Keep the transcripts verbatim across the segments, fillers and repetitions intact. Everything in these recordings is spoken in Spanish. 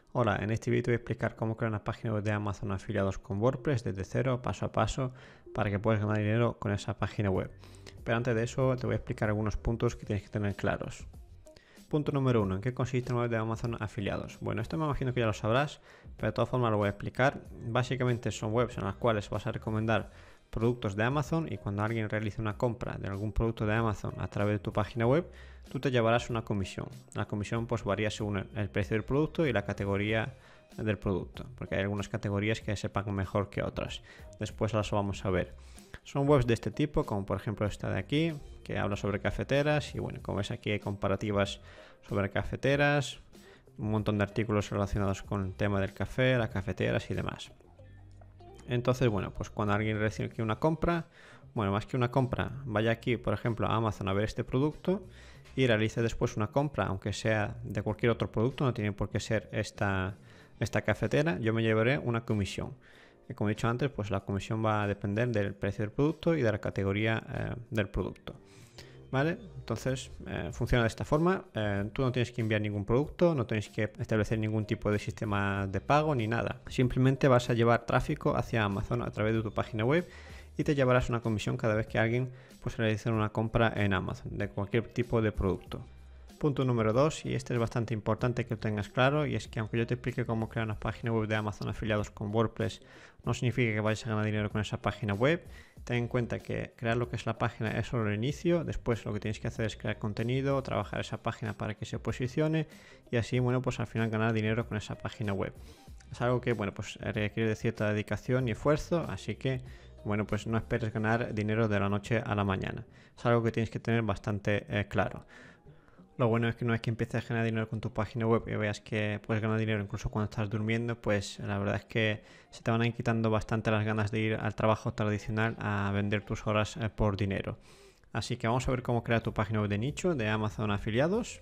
Hola, en este vídeo te voy a explicar cómo crear una página web de Amazon afiliados con WordPress desde cero, paso a paso, para que puedas ganar dinero con esa página web. Pero antes de eso te voy a explicar algunos puntos que tienes que tener claros. Punto número uno. ¿En qué consiste una web de Amazon afiliados? Bueno, esto me imagino que ya lo sabrás, pero de todas formas lo voy a explicar. Básicamente son webs en las cuales vas a recomendar productos de Amazon y cuando alguien realice una compra de algún producto de Amazon a través de tu página web, tú te llevarás una comisión. La comisión pues varía según el precio del producto y la categoría del producto, porque hay algunas categorías que se pagan mejor que otras. Después las vamos a ver. Son webs de este tipo, como por ejemplo esta de aquí, que habla sobre cafeteras y bueno, como ves aquí hay comparativas sobre cafeteras, un montón de artículos relacionados con el tema del café, las cafeteras y demás. Entonces, bueno, pues cuando alguien recibe aquí una compra, bueno, más que una compra, vaya aquí, por ejemplo, a Amazon a ver este producto y realice después una compra, aunque sea de cualquier otro producto, no tiene por qué ser esta, esta cafetera, yo me llevaré una comisión. Y como he dicho antes, pues la comisión va a depender del precio del producto y de la categoría eh, del producto. ¿Vale? Entonces eh, funciona de esta forma. Eh, tú no tienes que enviar ningún producto, no tienes que establecer ningún tipo de sistema de pago ni nada. Simplemente vas a llevar tráfico hacia Amazon a través de tu página web y te llevarás una comisión cada vez que alguien pues realice una compra en Amazon de cualquier tipo de producto. Punto número dos, y este es bastante importante que lo tengas claro, y es que aunque yo te explique cómo crear una página web de Amazon afiliados con WordPress, no significa que vayas a ganar dinero con esa página web. Ten en cuenta que crear lo que es la página es solo el inicio, después lo que tienes que hacer es crear contenido, trabajar esa página para que se posicione y así, bueno, pues al final ganar dinero con esa página web. Es algo que, bueno, pues requiere de cierta dedicación y esfuerzo, así que bueno, pues no esperes ganar dinero de la noche a la mañana. Es algo que tienes que tener bastante eh, claro. Lo bueno es que una vez que empieces a generar dinero con tu página web y veas que puedes ganar dinero incluso cuando estás durmiendo, pues la verdad es que se te van a ir quitando bastante las ganas de ir al trabajo tradicional a vender tus horas eh, por dinero. Así que vamos a ver cómo crear tu página web de nicho de Amazon afiliados.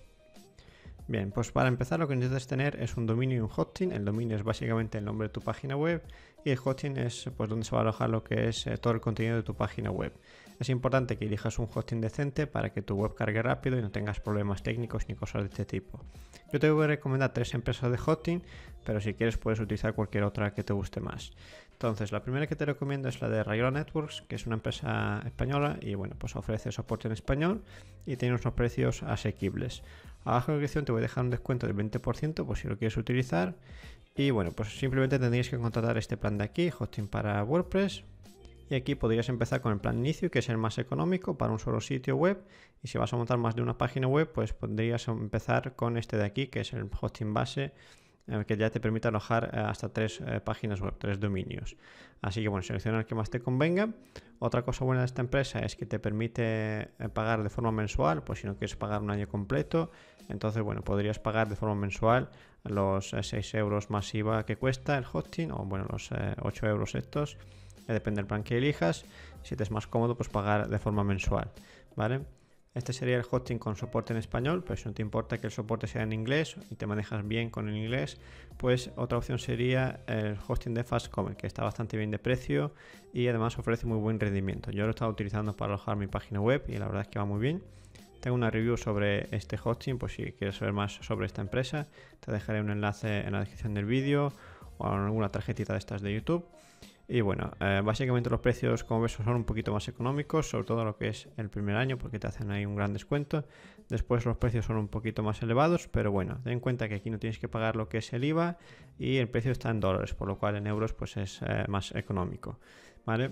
Bien, pues para empezar lo que necesitas tener es un dominio y un hosting. El dominio es básicamente el nombre de tu página web y el hosting es pues donde se va a alojar lo que es eh, todo el contenido de tu página web. Es importante que elijas un hosting decente para que tu web cargue rápido y no tengas problemas técnicos ni cosas de este tipo. Yo te voy a recomendar tres empresas de hosting, pero si quieres puedes utilizar cualquier otra que te guste más. Entonces, la primera que te recomiendo es la de Rayola Networks, que es una empresa española y bueno, pues ofrece soporte en español y tiene unos precios asequibles. Abajo en la descripción te voy a dejar un descuento del veinte por ciento por si lo quieres utilizar. Y bueno, pues simplemente tendrías que contratar este plan de aquí, hosting para WordPress. Y aquí podrías empezar con el plan inicio, que es el más económico para un solo sitio web. Y si vas a montar más de una página web, pues podrías empezar con este de aquí, que es el hosting base, que ya te permite alojar hasta tres eh, páginas web, tres dominios. Así que bueno, selecciona el que más te convenga. Otra cosa buena de esta empresa es que te permite pagar de forma mensual, pues si no quieres pagar un año completo, entonces bueno, podrías pagar de forma mensual los eh, seis euros más I V A que cuesta el hosting, o bueno, los eh, ocho euros estos, eh, depende del plan que elijas. Si te es más cómodo, pues pagar de forma mensual, ¿vale? Este sería el hosting con soporte en español, pues si no te importa que el soporte sea en inglés y te manejas bien con el inglés, pues otra opción sería el hosting de Fastcomer, que está bastante bien de precio y además ofrece muy buen rendimiento. Yo lo he estado utilizando para alojar mi página web y la verdad es que va muy bien. Tengo una review sobre este hosting, pues si quieres saber más sobre esta empresa, te dejaré un enlace en la descripción del vídeo o en alguna tarjetita de estas de YouTube. Y bueno, eh, básicamente los precios, como ves, son un poquito más económicos, sobre todo lo que es el primer año, porque te hacen ahí un gran descuento. Después los precios son un poquito más elevados, pero bueno, ten en cuenta que aquí no tienes que pagar lo que es el I V A y el precio está en dólares, por lo cual en euros pues es eh, más económico, ¿vale?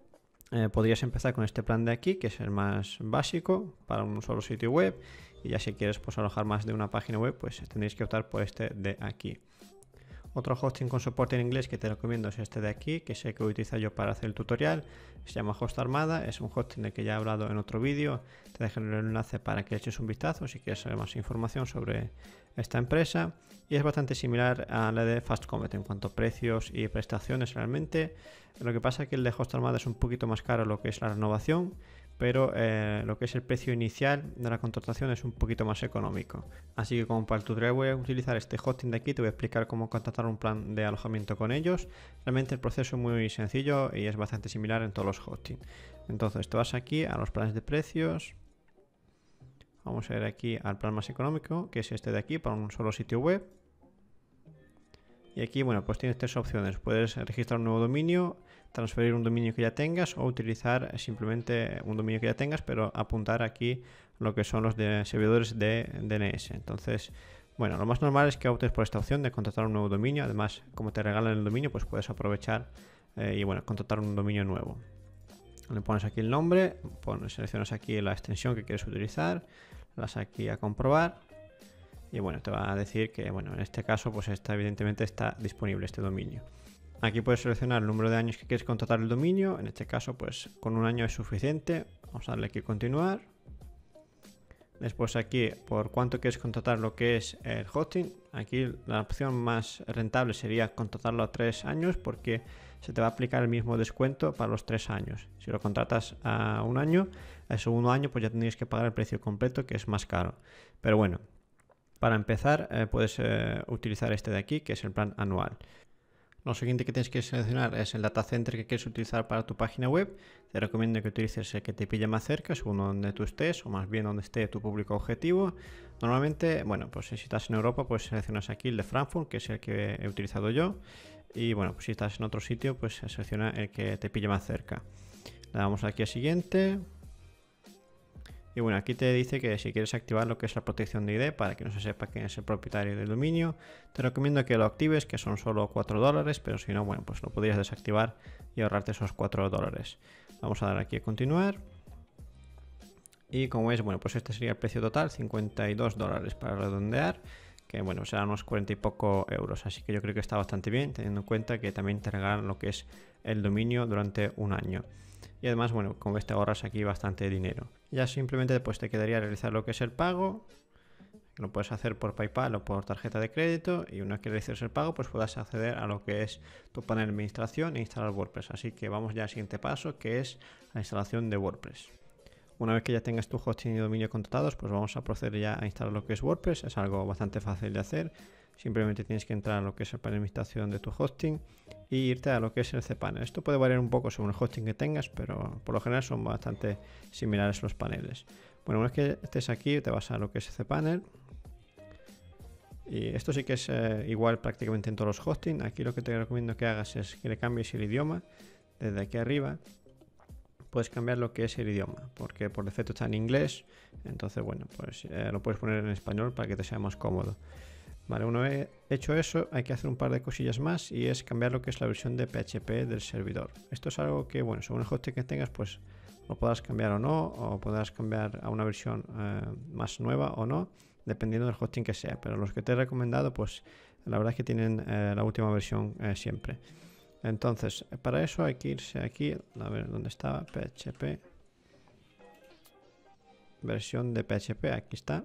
Eh, podrías empezar con este plan de aquí, que es el más básico para un solo sitio web, y ya si quieres pues alojar más de una página web, pues tendréis que optar por este de aquí. Otro hosting con soporte en inglés que te recomiendo es este de aquí, que sé que voy a utilizar yo para hacer el tutorial. Se llama HostArmada, es un hosting del que ya he hablado en otro vídeo. Te dejo el enlace para que eches un vistazo si quieres saber más información sobre esta empresa. Y es bastante similar a la de Fastcomet en cuanto a precios y prestaciones realmente. Lo que pasa es que el de HostArmada es un poquito más caro lo que es la renovación, pero eh, lo que es el precio inicial de la contratación es un poquito más económico. Así que como para el tutorial voy a utilizar este hosting de aquí, te voy a explicar cómo contratar un plan de alojamiento con ellos. Realmente el proceso es muy sencillo y es bastante similar en todos los hostings. Entonces te vas aquí a los planes de precios. Vamos a ir aquí al plan más económico, que es este de aquí, para un solo sitio web. Y aquí, bueno, pues tienes tres opciones. Puedes registrar un nuevo dominio, transferir un dominio que ya tengas o utilizar simplemente un dominio que ya tengas, pero apuntar aquí lo que son los de servidores de D N S. Entonces, bueno, lo más normal es que optes por esta opción de contratar un nuevo dominio. Además, como te regalan el dominio, pues puedes aprovechar eh, y, bueno, contratar un dominio nuevo. Le pones aquí el nombre, pones, seleccionas aquí la extensión que quieres utilizar, le das aquí a comprobar. Y bueno, te va a decir que, bueno, en este caso, pues está, evidentemente está disponible este dominio. Aquí puedes seleccionar el número de años que quieres contratar el dominio. En este caso, pues con un año es suficiente. Vamos a darle aquí a continuar. Después aquí, por cuánto quieres contratar lo que es el hosting. Aquí la opción más rentable sería contratarlo a tres años porque se te va a aplicar el mismo descuento para los tres años. Si lo contratas a un año, al segundo año pues ya tendrías que pagar el precio completo, que es más caro. Pero bueno, para empezar eh, puedes eh, utilizar este de aquí, que es el plan anual. Lo siguiente que tienes que seleccionar es el data center que quieres utilizar para tu página web. Te recomiendo que utilices el que te pille más cerca, según donde tú estés, o más bien donde esté tu público objetivo. Normalmente, bueno, pues si estás en Europa, pues seleccionas aquí el de Frankfurt, que es el que he utilizado yo. Y bueno, pues si estás en otro sitio, pues selecciona el que te pille más cerca. Le damos aquí a siguiente. Y bueno, aquí te dice que si quieres activar lo que es la protección de I D para que no se sepa quién es el propietario del dominio, te recomiendo que lo actives, que son solo cuatro dólares, pero si no, bueno, pues lo podrías desactivar y ahorrarte esos cuatro dólares. Vamos a dar aquí a continuar. Y como ves, bueno, pues este sería el precio total, cincuenta y dos dólares para redondear, que bueno, serán unos cuarenta y poco euros. Así que yo creo que está bastante bien, teniendo en cuenta que también te regalan lo que es el dominio durante un año. Y además, bueno, como ves, te ahorras aquí bastante dinero. Ya simplemente pues te quedaría realizar lo que es el pago. Lo puedes hacer por PayPal o por tarjeta de crédito. Y una vez que realices el pago, pues puedas acceder a lo que es tu panel de administración e instalar WordPress. Así que vamos ya al siguiente paso, que es la instalación de WordPress. Una vez que ya tengas tu hosting y dominio contratados, pues vamos a proceder ya a instalar lo que es WordPress. Es algo bastante fácil de hacer. Simplemente tienes que entrar a lo que es el panel de administración de tu hosting y irte a lo que es el cPanel. Esto puede variar un poco según el hosting que tengas, pero por lo general son bastante similares los paneles. Bueno, una vez que estés aquí, te vas a lo que es cPanel. Y esto sí que es eh, igual prácticamente en todos los hosting. Aquí lo que te recomiendo que hagas es que le cambies el idioma. Desde aquí arriba puedes cambiar lo que es el idioma, porque por defecto está en inglés. Entonces, bueno, pues eh, lo puedes poner en español para que te sea más cómodo. Vale, una vez hecho eso, hay que hacer un par de cosillas más y es cambiar lo que es la versión de P H P del servidor. Esto es algo que, bueno, según el hosting que tengas, pues lo podrás cambiar o no, o podrás cambiar a una versión eh, más nueva o no, dependiendo del hosting que sea. Pero los que te he recomendado, pues la verdad es que tienen eh, la última versión eh, siempre. Entonces, para eso hay que irse aquí, a ver dónde estaba, P H P, versión de P H P, aquí está.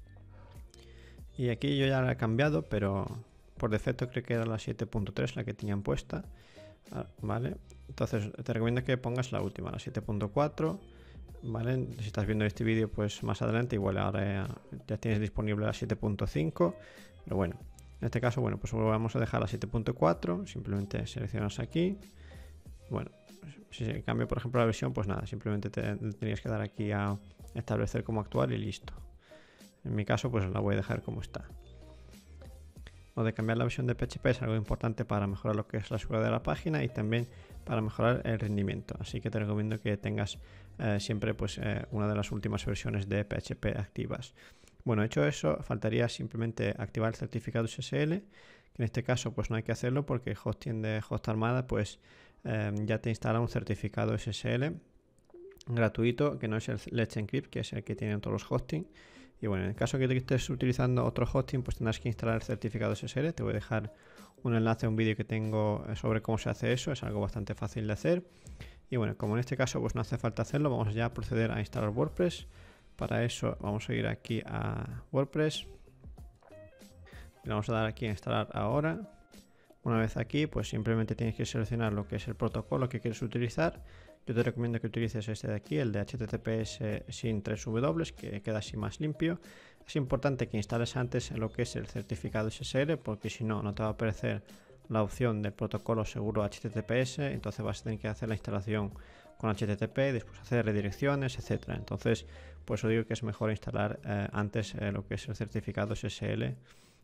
Y aquí yo ya la he cambiado, pero por defecto creo que era la siete punto tres la que tenían puesta. Vale, entonces te recomiendo que pongas la última, la siete punto cuatro. Vale, si estás viendo este vídeo, pues más adelante, igual ahora ya, ya tienes disponible la siete punto cinco. Pero bueno, en este caso, bueno, pues vamos a dejar la siete punto cuatro. Simplemente seleccionas aquí. Bueno, si se cambia, por ejemplo, la versión, pues nada, simplemente te, tenías que dar aquí a establecer como actual y listo. En mi caso, pues la voy a dejar como está. Lo de cambiar la versión de P H P es algo importante para mejorar lo que es la seguridad de la página y también para mejorar el rendimiento. Así que te recomiendo que tengas eh, siempre pues, eh, una de las últimas versiones de P H P activas. Bueno, hecho eso, faltaría simplemente activar el certificado S S L, que en este caso pues no hay que hacerlo porque el hosting de Hostarmada pues eh, ya te instala un certificado S S L gratuito, que no es el Let's Encrypt, que es el que tienen todos los hosting. Y bueno, en el caso que estés utilizando otro hosting, pues tendrás que instalar el certificado S S L. Te voy a dejar un enlace a un vídeo que tengo sobre cómo se hace eso. Es algo bastante fácil de hacer. Y bueno, como en este caso pues no hace falta hacerlo, vamos ya a proceder a instalar WordPress. Para eso vamos a ir aquí a WordPress. Le vamos a dar aquí a instalar ahora. Una vez aquí, pues simplemente tienes que seleccionar lo que es el protocolo que quieres utilizar. Yo te recomiendo que utilices este de aquí, el de H T T P S sin tres W, que queda así más limpio. Es importante que instales antes lo que es el certificado S S L, porque si no, no te va a aparecer la opción del protocolo seguro H T T P S. Entonces vas a tener que hacer la instalación con H T T P, después hacer redirecciones, etcétera. Entonces, por eso digo que es mejor instalar eh, antes eh, lo que es el certificado S S L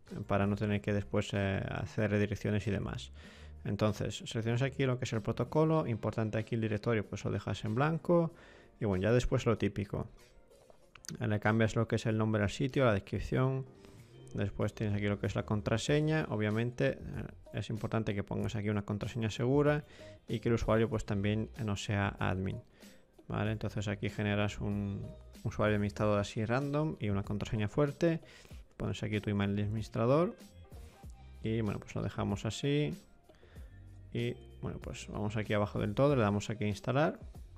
para no tener que después eh, hacer redirecciones y demás. Entonces, seleccionas aquí lo que es el protocolo, importante aquí el directorio, pues lo dejas en blanco y bueno, ya después lo típico. Le cambias lo que es el nombre al sitio, la descripción. Después tienes aquí lo que es la contraseña. Obviamente es importante que pongas aquí una contraseña segura y que el usuario pues también no sea admin. ¿Vale? Entonces aquí generas un usuario administrador así random y una contraseña fuerte. Pones aquí tu email de administrador y bueno, pues lo dejamos así. Y bueno, pues vamos aquí abajo del todo, le damos aquí a instalar.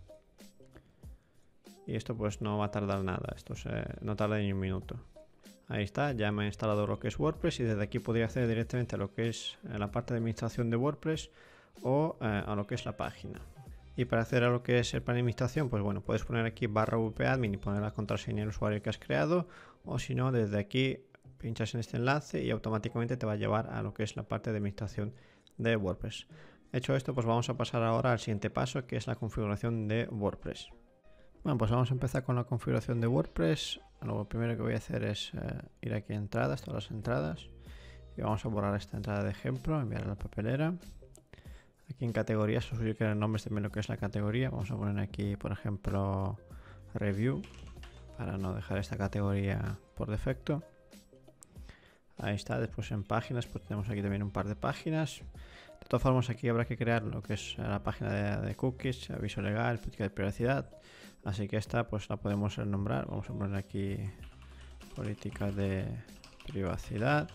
Y esto pues no va a tardar nada, esto se, no tarda ni un minuto. Ahí está, ya me he instalado lo que es WordPress y desde aquí podría acceder directamente a lo que es la parte de administración de WordPress o eh, a lo que es la página. Y para acceder a lo que es el plan de administración, pues bueno, puedes poner aquí barra wp-admin y poner la contraseña del usuario que has creado, o si no, desde aquí pinchas en este enlace y automáticamente te va a llevar a lo que es la parte de administración de WordPress. Hecho esto, pues vamos a pasar ahora al siguiente paso, que es la configuración de WordPress. Bueno, pues vamos a empezar con la configuración de WordPress. Lo primero que voy a hacer es eh, ir aquí a entradas, todas las entradas, y vamos a borrar esta entrada de ejemplo, enviar a la papelera. Aquí en categorías os voy a crear nombres también lo que es la categoría. Vamos a poner aquí, por ejemplo, review, para no dejar esta categoría por defecto. Ahí está. Después en páginas, pues tenemos aquí también un par de páginas. De todas formas, aquí habrá que crear lo que es la página de, de cookies, aviso legal, política de privacidad. Así que esta pues la podemos nombrar. Vamos a poner aquí política de privacidad.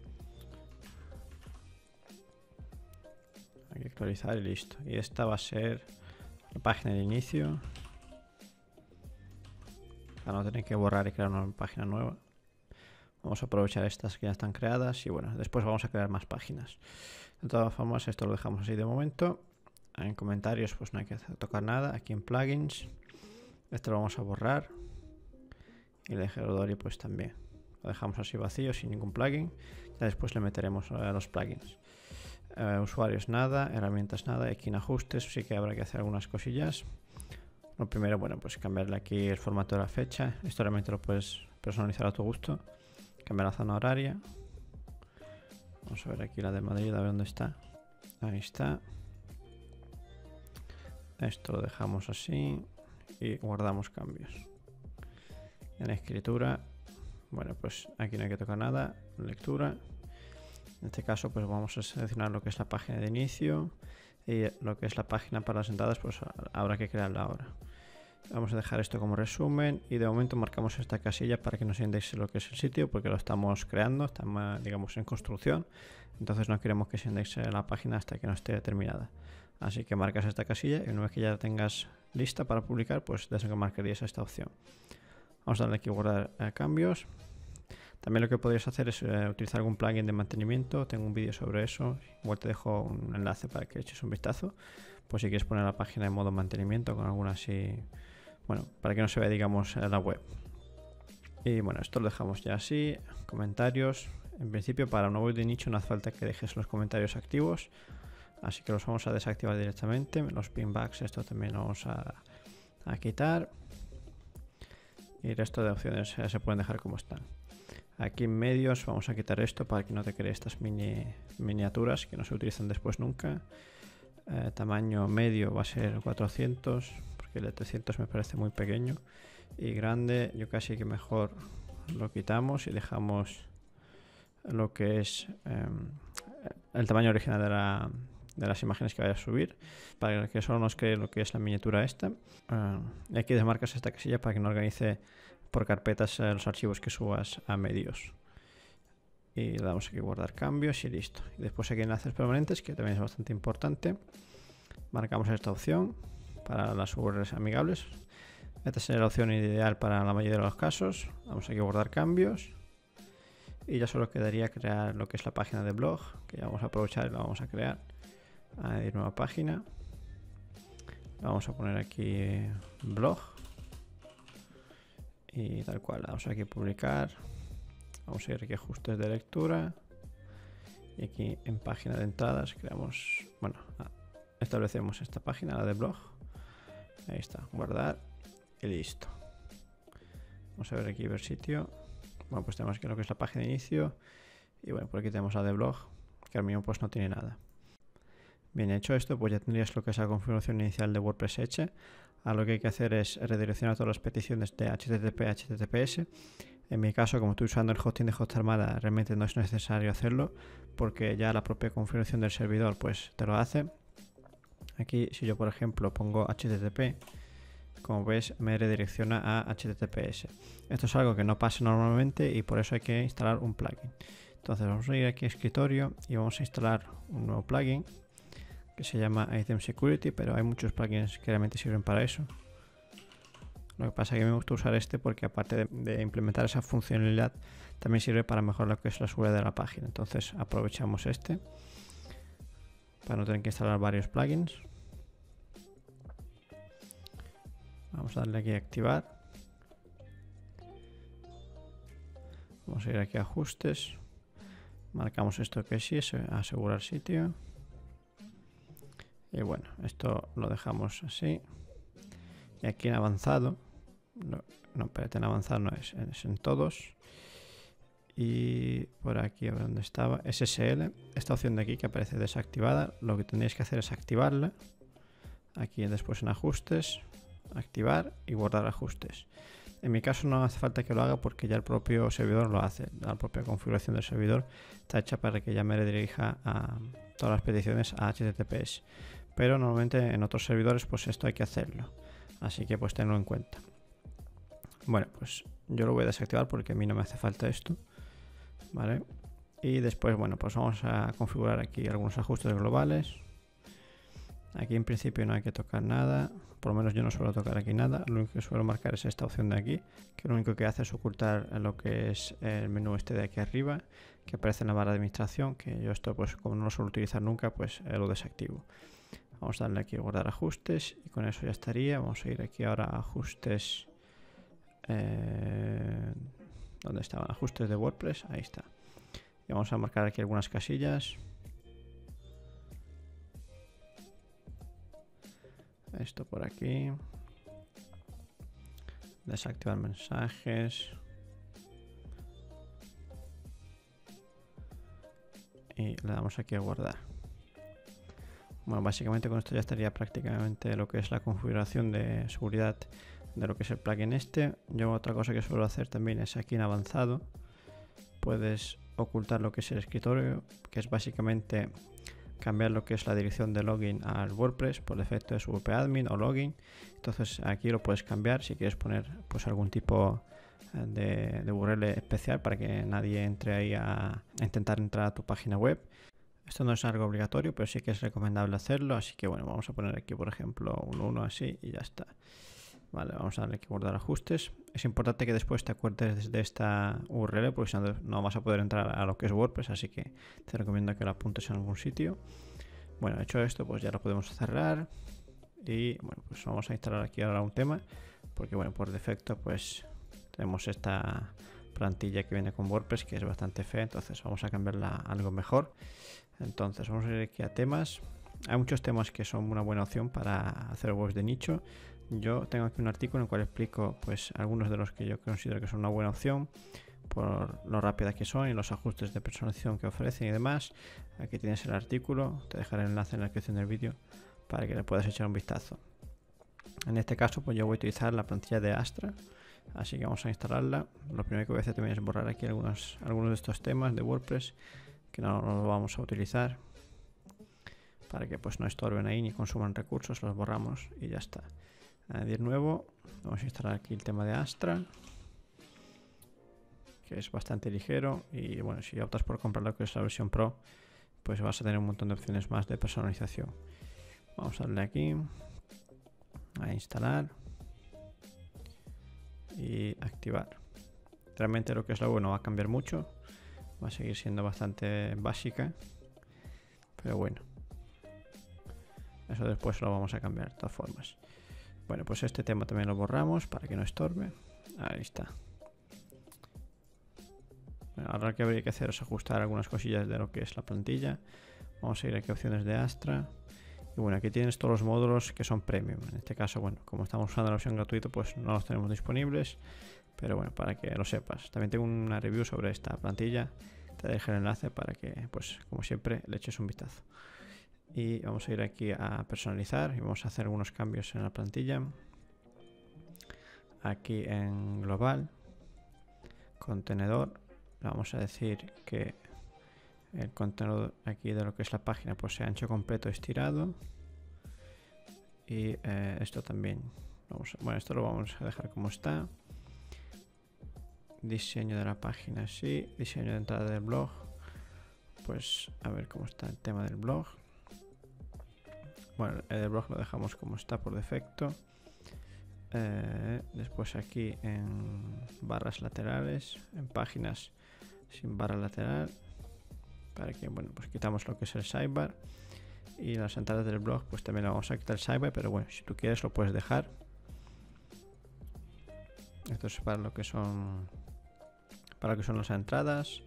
Hay que actualizar y listo. Y esta va a ser la página de inicio, para no tener que borrar y crear una página nueva. Vamos a aprovechar estas que ya están creadas y bueno, después vamos a crear más páginas. De todas formas, esto lo dejamos así de momento. En comentarios pues no hay que tocar nada. Aquí en plugins, esto lo vamos a borrar. Y el Herodori pues también. Lo dejamos así vacío, sin ningún plugin. Ya después le meteremos a los plugins. Uh, usuarios nada, herramientas nada, aquí en ajustes sí que habrá que hacer algunas cosillas. Lo primero, bueno, pues cambiarle aquí el formato de la fecha. Esto realmente lo puedes personalizar a tu gusto. Cambiar la zona horaria. Vamos a ver aquí la de Madrid, a ver dónde está. Ahí está. Esto lo dejamos así y guardamos cambios. En escritura, bueno, pues aquí no hay que tocar nada. Lectura. En este caso pues vamos a seleccionar lo que es la página de inicio y lo que es la página para las entradas pues habrá que crearla ahora. Vamos a dejar esto como resumen y de momento marcamos esta casilla para que nos indexe lo que es el sitio porque lo estamos creando, estamos digamos en construcción, entonces no queremos que se indexe la página hasta que no esté terminada. Así que marcas esta casilla y una vez que ya la tengas lista para publicar, pues desde que marcarías esta opción. Vamos a darle aquí a guardar eh, cambios. También lo que podrías hacer es eh, utilizar algún plugin de mantenimiento. Tengo un vídeo sobre eso. Igual te dejo un enlace para que eches un vistazo. Pues si quieres poner la página en modo mantenimiento con alguna así, bueno, para que no se vea, digamos, la web. Y bueno, esto lo dejamos ya así. Comentarios. En principio, para una web de nicho no hace falta que dejes los comentarios activos. Así que los vamos a desactivar directamente. Los pinbacks, esto también lo vamos a, a quitar. Y el resto de opciones eh, se pueden dejar como están. Aquí en medios vamos a quitar esto para que no te cree estas mini miniaturas que no se utilizan después nunca. Eh, tamaño medio va a ser cuatrocientos porque el de trescientos me parece muy pequeño. Y grande yo casi que mejor lo quitamos y dejamos lo que es eh, el tamaño original de, la, de las imágenes que vaya a subir para que solo nos cree lo que es la miniatura esta. Uh, y aquí desmarcas esta casilla para que no organice por carpetas eh, los archivos que subas a medios. Y le damos aquí guardar cambios y listo. Y después aquí enlaces permanentes, que también es bastante importante. Marcamos esta opción para las U R Ls amigables. Esta sería la opción ideal para la mayoría de los casos. Vamos aquí a guardar cambios. Y ya solo quedaría crear lo que es la página de blog, que ya vamos a aprovechar y la vamos a crear. Añadir nueva página. Vamos a poner aquí blog. Y tal cual, vamos aquí a publicar. Vamos a ir aquí a ajustes de lectura. Y aquí en página de entradas creamos, bueno, establecemos esta página, la de blog. Ahí está, guardar y listo. Vamos a ver aquí, ver sitio. Bueno, pues tenemos aquí lo que es la página de inicio. Y bueno, por aquí tenemos la de blog, que al mío pues no tiene nada. Bien, hecho esto, pues ya tendrías lo que es la configuración inicial de WordPress hecha. Ahora lo que hay que hacer es redireccionar todas las peticiones de H T T P a H T T P S. En mi caso, como estoy usando el hosting de Hostarmada, realmente no es necesario hacerlo porque ya la propia configuración del servidor pues te lo hace. Aquí, si yo por ejemplo pongo H T T P, como ves me redirecciona a H T T P S. Esto es algo que no pasa normalmente y por eso hay que instalar un plugin. Entonces vamos a ir aquí a escritorio y vamos a instalar un nuevo plugin que se llama Item Security, pero hay muchos plugins que realmente sirven para eso. Lo que pasa es que me gusta usar este porque aparte de, de implementar esa funcionalidad también sirve para mejorar lo que es la seguridad de la página. Entonces aprovechamos este para no tener que instalar varios plugins. Vamos a darle aquí a activar. Vamos a ir aquí a ajustes. Marcamos esto que sí, es asegurar sitio. Y bueno, esto lo dejamos así. Y aquí en avanzado, no, no, espérate, en avanzado no es, es en todos. Y por aquí, a ver dónde estaba, S S L, esta opción de aquí que aparece desactivada, lo que tendréis que hacer es activarla. Aquí después en ajustes, activar y guardar ajustes. En mi caso no hace falta que lo haga porque ya el propio servidor lo hace. La propia configuración del servidor está hecha para que ya me redirija a todas las peticiones a H T T P S. Pero normalmente en otros servidores pues esto hay que hacerlo. Así que pues tenlo en cuenta. Bueno, pues yo lo voy a desactivar porque a mí no me hace falta esto. Vale. Y después, bueno, pues vamos a configurar aquí algunos ajustes globales. Aquí en principio no hay que tocar nada. Por lo menos yo no suelo tocar aquí nada. Lo único que suelo marcar es esta opción de aquí, que lo único que hace es ocultar lo que es el menú este de aquí arriba, que aparece en la barra de administración, que yo esto pues como no lo suelo utilizar nunca, pues eh, lo desactivo. Vamos a darle aquí a guardar ajustes y con eso ya estaría. Vamos a ir aquí ahora a ajustes. Eh, ¿Dónde estaban? Ajustes de WordPress. Ahí está. Y vamos a marcar aquí algunas casillas. Esto por aquí. Desactivar mensajes. Y le damos aquí a guardar. Bueno, básicamente con esto ya estaría prácticamente lo que es la configuración de seguridad de lo que es el plugin este. Yo otra cosa que suelo hacer también es aquí en avanzado. Puedes ocultar lo que es el escritorio, que es básicamente cambiar lo que es la dirección de login al WordPress. Por defecto es wp-admin o login. Entonces aquí lo puedes cambiar si quieres poner pues algún tipo de, de U R L especial para que nadie entre ahí a, a intentar entrar a tu página web. Esto no es algo obligatorio, pero sí que es recomendable hacerlo. Así que bueno, vamos a poner aquí por ejemplo un uno así y ya está. Vale, vamos a darle aquí a guardar ajustes. Es importante que después te acuerdes de esta U R L porque si no, no vas a poder entrar a lo que es WordPress, así que te recomiendo que lo apuntes en algún sitio. Bueno, hecho esto, pues ya lo podemos cerrar. Y bueno, pues vamos a instalar aquí ahora un tema, porque bueno, por defecto pues tenemos esta plantilla que viene con WordPress que es bastante fea, entonces vamos a cambiarla a algo mejor. Entonces vamos a ir aquí a temas. Hay muchos temas que son una buena opción para hacer webs de nicho. Yo tengo aquí un artículo en el cual explico pues algunos de los que yo considero que son una buena opción por lo rápidas que son y los ajustes de personalización que ofrecen y demás. Aquí tienes el artículo, te dejaré el enlace en la descripción del vídeo para que le puedas echar un vistazo. En este caso pues yo voy a utilizar la plantilla de Astra, así que vamos a instalarla. Lo primero que voy a hacer también es borrar aquí algunos, algunos de estos temas de WordPress que no los vamos a utilizar, para que pues no estorben ahí ni consuman recursos. Los borramos y ya está. Añadir nuevo, vamos a instalar aquí el tema de Astra, que es bastante ligero y bueno, si optas por comprar lo que es la versión Pro, pues vas a tener un montón de opciones más de personalización. Vamos a darle aquí a instalar y activar. Realmente lo que es la web no va a cambiar mucho, va a seguir siendo bastante básica, pero bueno, eso después lo vamos a cambiar de todas formas. Bueno, pues este tema también lo borramos para que no estorbe. Ahí está. Bueno, ahora lo que habría que hacer es ajustar algunas cosillas de lo que es la plantilla. Vamos a ir aquí a opciones de Astra. Y bueno, aquí tienes todos los módulos que son premium. En este caso, bueno, como estamos usando la versión gratuita, pues no los tenemos disponibles. Pero bueno, para que lo sepas. También tengo una review sobre esta plantilla te dejo el enlace para que, pues como siempre, le eches un vistazo. Y vamos a ir aquí a personalizar y vamos a hacer algunos cambios en la plantilla. Aquí en global, contenedor, le vamos a decir que el contenedor aquí de lo que es la página pues sea ancho completo estirado. Y eh, esto también, vamos a, bueno, esto lo vamos a dejar como está. Diseño de la página, sí. Diseño de entrada del blog, pues a ver cómo está el tema del blog. Bueno, el blog lo dejamos como está por defecto. Eh, después aquí en barras laterales, en páginas sin barra lateral, para que, bueno, pues quitamos lo que es el sidebar. Y las entradas del blog pues también le vamos a quitar el sidebar, pero bueno, si tú quieres lo puedes dejar. Esto es para lo que son para lo que son las entradas.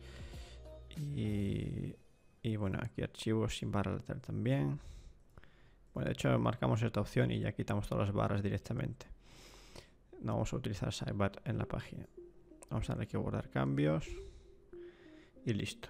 Y, y bueno, aquí archivos sin barra lateral también. Bueno, de hecho marcamos esta opción y ya quitamos todas las barras directamente. No vamos a utilizar sidebar en la página. Vamos a darle aquí a guardar cambios y listo.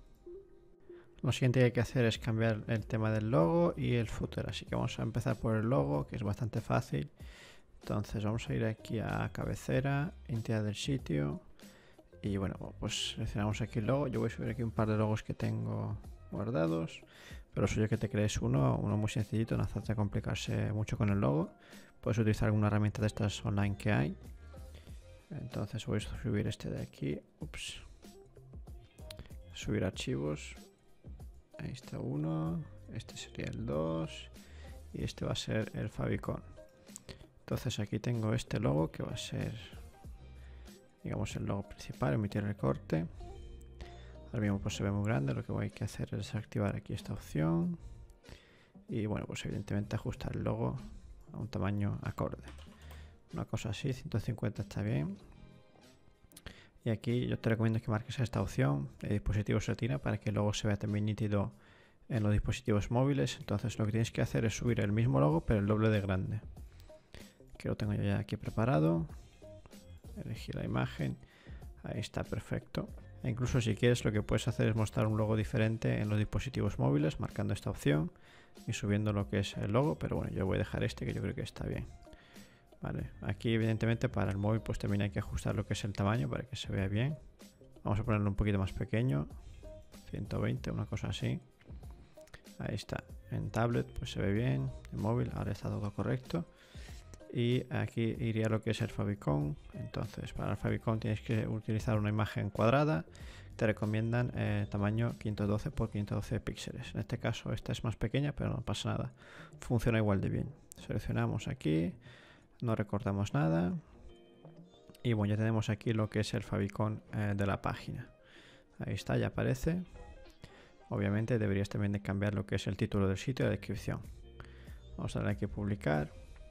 Lo siguiente que hay que hacer es cambiar el tema del logo y el footer, así que vamos a empezar por el logo, que es bastante fácil. Entonces vamos a ir aquí a cabecera, identidad del sitio y bueno, pues seleccionamos aquí el logo. Yo voy a subir aquí un par de logos que tengo guardados, pero lo suyo es que te crees uno, uno muy sencillito, no hace falta complicarse mucho con el logo. Puedes utilizar alguna herramienta de estas online que hay. Entonces voy a subir este de aquí, ups, subir archivos. Ahí está uno, este sería el dos y este va a ser el favicon. Entonces aquí tengo este logo que va a ser, digamos, el logo principal, emitir recorte. Ahora mismo pues se ve muy grande, lo que voy a hacer es activar aquí esta opción. Y bueno, pues evidentemente ajustar el logo a un tamaño acorde. Una cosa así, ciento cincuenta está bien. Y aquí yo te recomiendo que marques esta opción de dispositivos retina para que el logo se vea también nítido en los dispositivos móviles. Entonces lo que tienes que hacer es subir el mismo logo pero el doble de grande. Que lo tengo yo ya aquí preparado. Elegir la imagen. Ahí está, perfecto. E incluso si quieres lo que puedes hacer es mostrar un logo diferente en los dispositivos móviles marcando esta opción y subiendo lo que es el logo. Pero bueno, yo voy a dejar este que yo creo que está bien. Vale, aquí evidentemente para el móvil pues también hay que ajustar lo que es el tamaño para que se vea bien. Vamos a ponerlo un poquito más pequeño, ciento veinte, una cosa así. Ahí está, en tablet pues se ve bien, en móvil ahora está todo correcto. Y aquí iría lo que es el favicon. Entonces para el favicon tienes que utilizar una imagen cuadrada. Te recomiendan eh, tamaño quinientos doce por quinientos doce píxeles. En este caso esta es más pequeña pero no pasa nada, funciona igual de bien. Seleccionamos aquí. No recortamos nada. Y bueno, ya tenemos aquí lo que es el favicon eh, de la página. Ahí está, ya aparece. Obviamente deberías también de cambiar lo que es el título del sitio y la descripción. Vamos a darle aquí a publicar.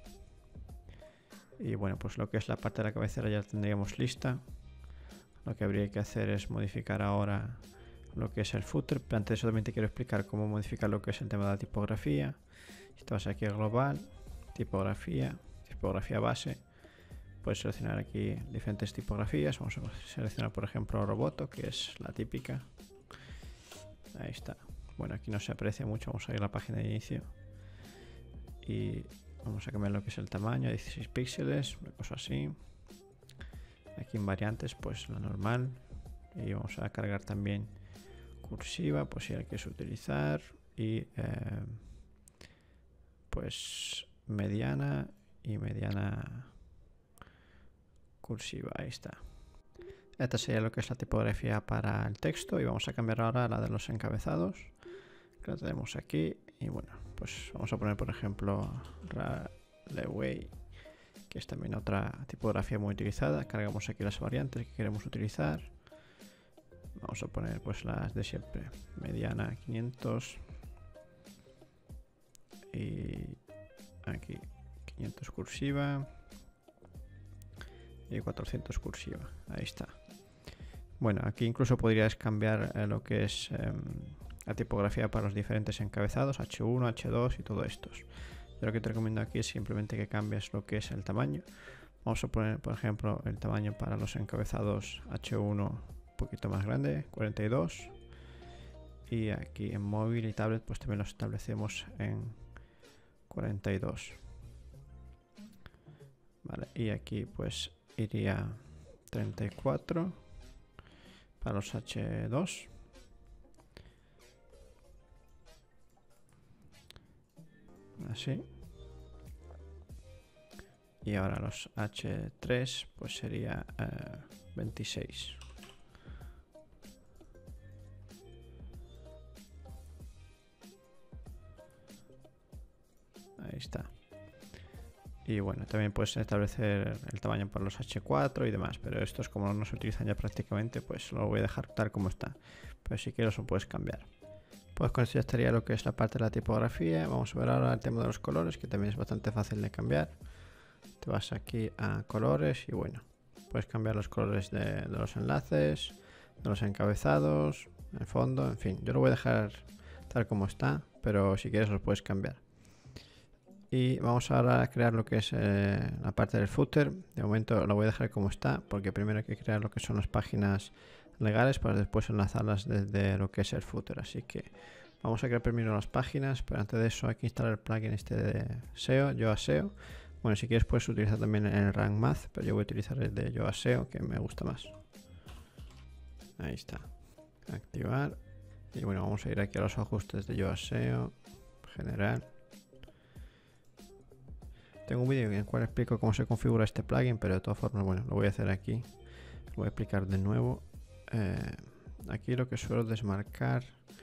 Y bueno, pues lo que es la parte de la cabecera ya la tendríamos lista. Lo que habría que hacer es modificar ahora lo que es el footer. Pero antes de eso también te quiero explicar cómo modificar lo que es el tema de la tipografía. Si te vas aquí a global, tipografía. Tipografía base, puedes seleccionar aquí diferentes tipografías. Vamos a seleccionar por ejemplo Roboto, que es la típica. Ahí está. Bueno, aquí no se aprecia mucho, vamos a ir a la página de inicio y vamos a cambiar lo que es el tamaño, dieciséis píxeles, una cosa así. Aquí en variantes pues la normal, y vamos a cargar también cursiva, pues si la quieres utilizar, y eh, pues mediana y mediana cursiva, ahí está. Esta sería lo que es la tipografía para el texto y vamos a cambiar ahora a la de los encabezados, que la tenemos aquí. Y bueno, pues vamos a poner por ejemplo Raleway, que es también otra tipografía muy utilizada. Cargamos aquí las variantes que queremos utilizar. Vamos a poner pues las de siempre, mediana quinientos y aquí quinientos cursiva y cuatrocientos cursiva. Ahí está. Bueno, aquí incluso podrías cambiar eh, lo que es eh, la tipografía para los diferentes encabezados, hache uno, hache dos y todo estos. Yo lo que te recomiendo aquí es simplemente que cambies lo que es el tamaño. Vamos a poner, por ejemplo, el tamaño para los encabezados hache uno poquito más grande, cuarenta y dos. Y aquí en móvil y tablet pues también los establecemos en cuarenta y dos. Vale, y aquí pues iría treinta y cuatro para los hache dos. Así. Y ahora los hache tres pues sería eh, veintiséis. Ahí está. Y bueno, también puedes establecer el tamaño para los hache cuatro y demás, pero estos como no se utilizan ya prácticamente, pues lo voy a dejar tal como está. Pero si quieres lo puedes cambiar. Pues con esto ya estaría lo que es la parte de la tipografía. Vamos a ver ahora el tema de los colores, que también es bastante fácil de cambiar. Te vas aquí a colores y bueno, puedes cambiar los colores de, de los enlaces, de los encabezados, el fondo, en fin. Yo lo voy a dejar tal como está, pero si quieres lo puedes cambiar. Y vamos ahora a crear lo que es eh, la parte del footer. De momento lo voy a dejar como está, porque primero hay que crear lo que son las páginas legales para después enlazarlas desde lo que es el footer. Así que vamos a crear primero las páginas, pero antes de eso hay que instalar el plugin este de S E O, Yoast S E O. Bueno, si quieres puedes utilizar también el Rank Math, pero yo voy a utilizar el de Yoast S E O, que me gusta más. Ahí está. Activar. Y bueno, vamos a ir aquí a los ajustes de Yoast S E O, general. Tengo un vídeo en el cual explico cómo se configura este plugin, pero de todas formas, bueno, lo voy a hacer aquí. Lo voy a explicar de nuevo. Eh, aquí lo que suelo desmarcar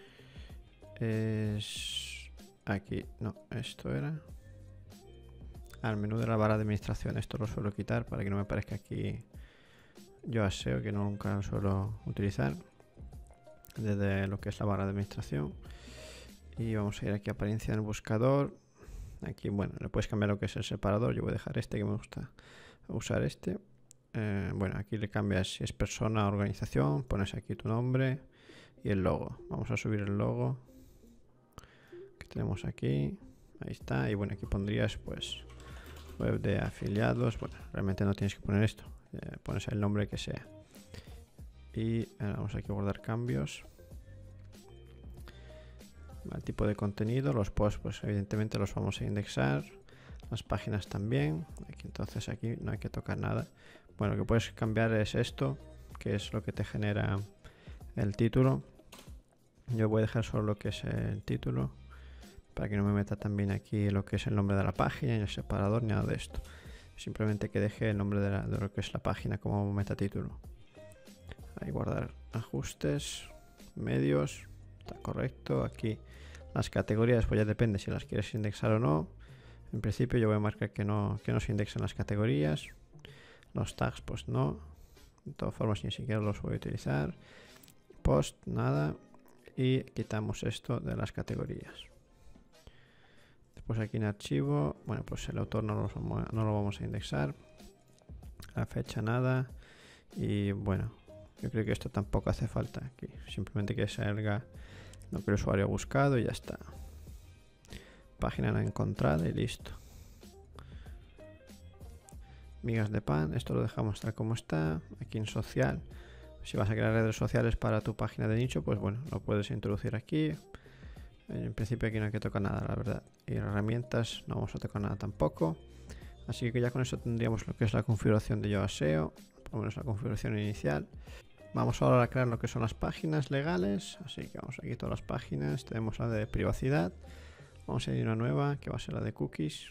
es... Aquí, no, esto era... Al menú de la barra de administración, esto lo suelo quitar para que no me aparezca aquí Yoast S E O, que no, nunca lo suelo utilizar. Desde lo que es la barra de administración. Y vamos a ir aquí a apariencia en el buscador. Aquí, bueno, le puedes cambiar lo que es el separador. Yo voy a dejar este, que me gusta usar este. Eh, bueno, aquí le cambias si es persona o organización. Pones aquí tu nombre y el logo. Vamos a subir el logo que tenemos aquí. Ahí está. Y bueno, aquí pondrías pues web de afiliados. Bueno, realmente no tienes que poner esto. Eh, pones el nombre que sea. Y ahora vamos aquí a guardar cambios. El tipo de contenido, los posts pues evidentemente los vamos a indexar, las páginas también. Aquí, entonces aquí no hay que tocar nada. Bueno, lo que puedes cambiar es esto, que es lo que te genera el título. Yo voy a dejar solo lo que es el título, para que no me meta también aquí lo que es el nombre de la página, ni el separador, ni nada de esto. Simplemente que deje el nombre de, la, de lo que es la página como metatítulo. Ahí guardar ajustes, medios. Está correcto. Aquí las categorías pues ya depende si las quieres indexar o no. En principio yo voy a marcar que no, que no se indexen las categorías. Los tags pues no. De todas formas ni siquiera los voy a utilizar. Post nada. Y quitamos esto de las categorías. Después aquí en archivo, bueno pues el autor no, los, no lo vamos a indexar. La fecha nada. Y bueno, yo creo que esto tampoco hace falta aquí. Simplemente que salga lo que el usuario ha buscado y ya está. Página no encontrada y listo. Migas de pan, esto lo dejamos tal como está. Aquí en social, si vas a crear redes sociales para tu página de nicho, pues bueno, lo puedes introducir aquí. En principio aquí no hay que tocar nada, la verdad. Y herramientas no vamos a tocar nada tampoco. Así que ya con eso tendríamos lo que es la configuración de Yoast S E O, por lo menos la configuración inicial. Vamos ahora a crear lo que son las páginas legales, así que vamos aquí todas las páginas. Tenemos la de privacidad, vamos a ir a una nueva que va a ser la de cookies.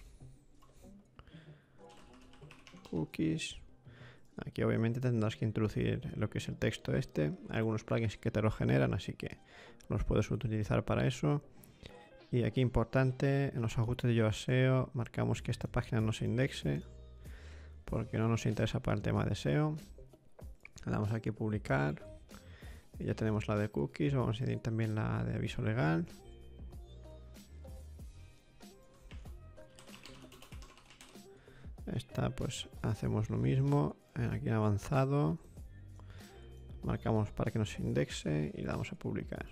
Cookies. Aquí obviamente tendrás que introducir lo que es el texto este. Hay algunos plugins que te lo generan, así que los puedes utilizar para eso. Y aquí importante, en los ajustes de Yoast S E O marcamos que esta página no se indexe, porque no nos interesa para el tema de S E O. Le damos aquí a publicar y ya tenemos la de cookies. Vamos a añadir también la de aviso legal. Esta pues hacemos lo mismo. Aquí en avanzado marcamos para que nos indexe y le damos a publicar.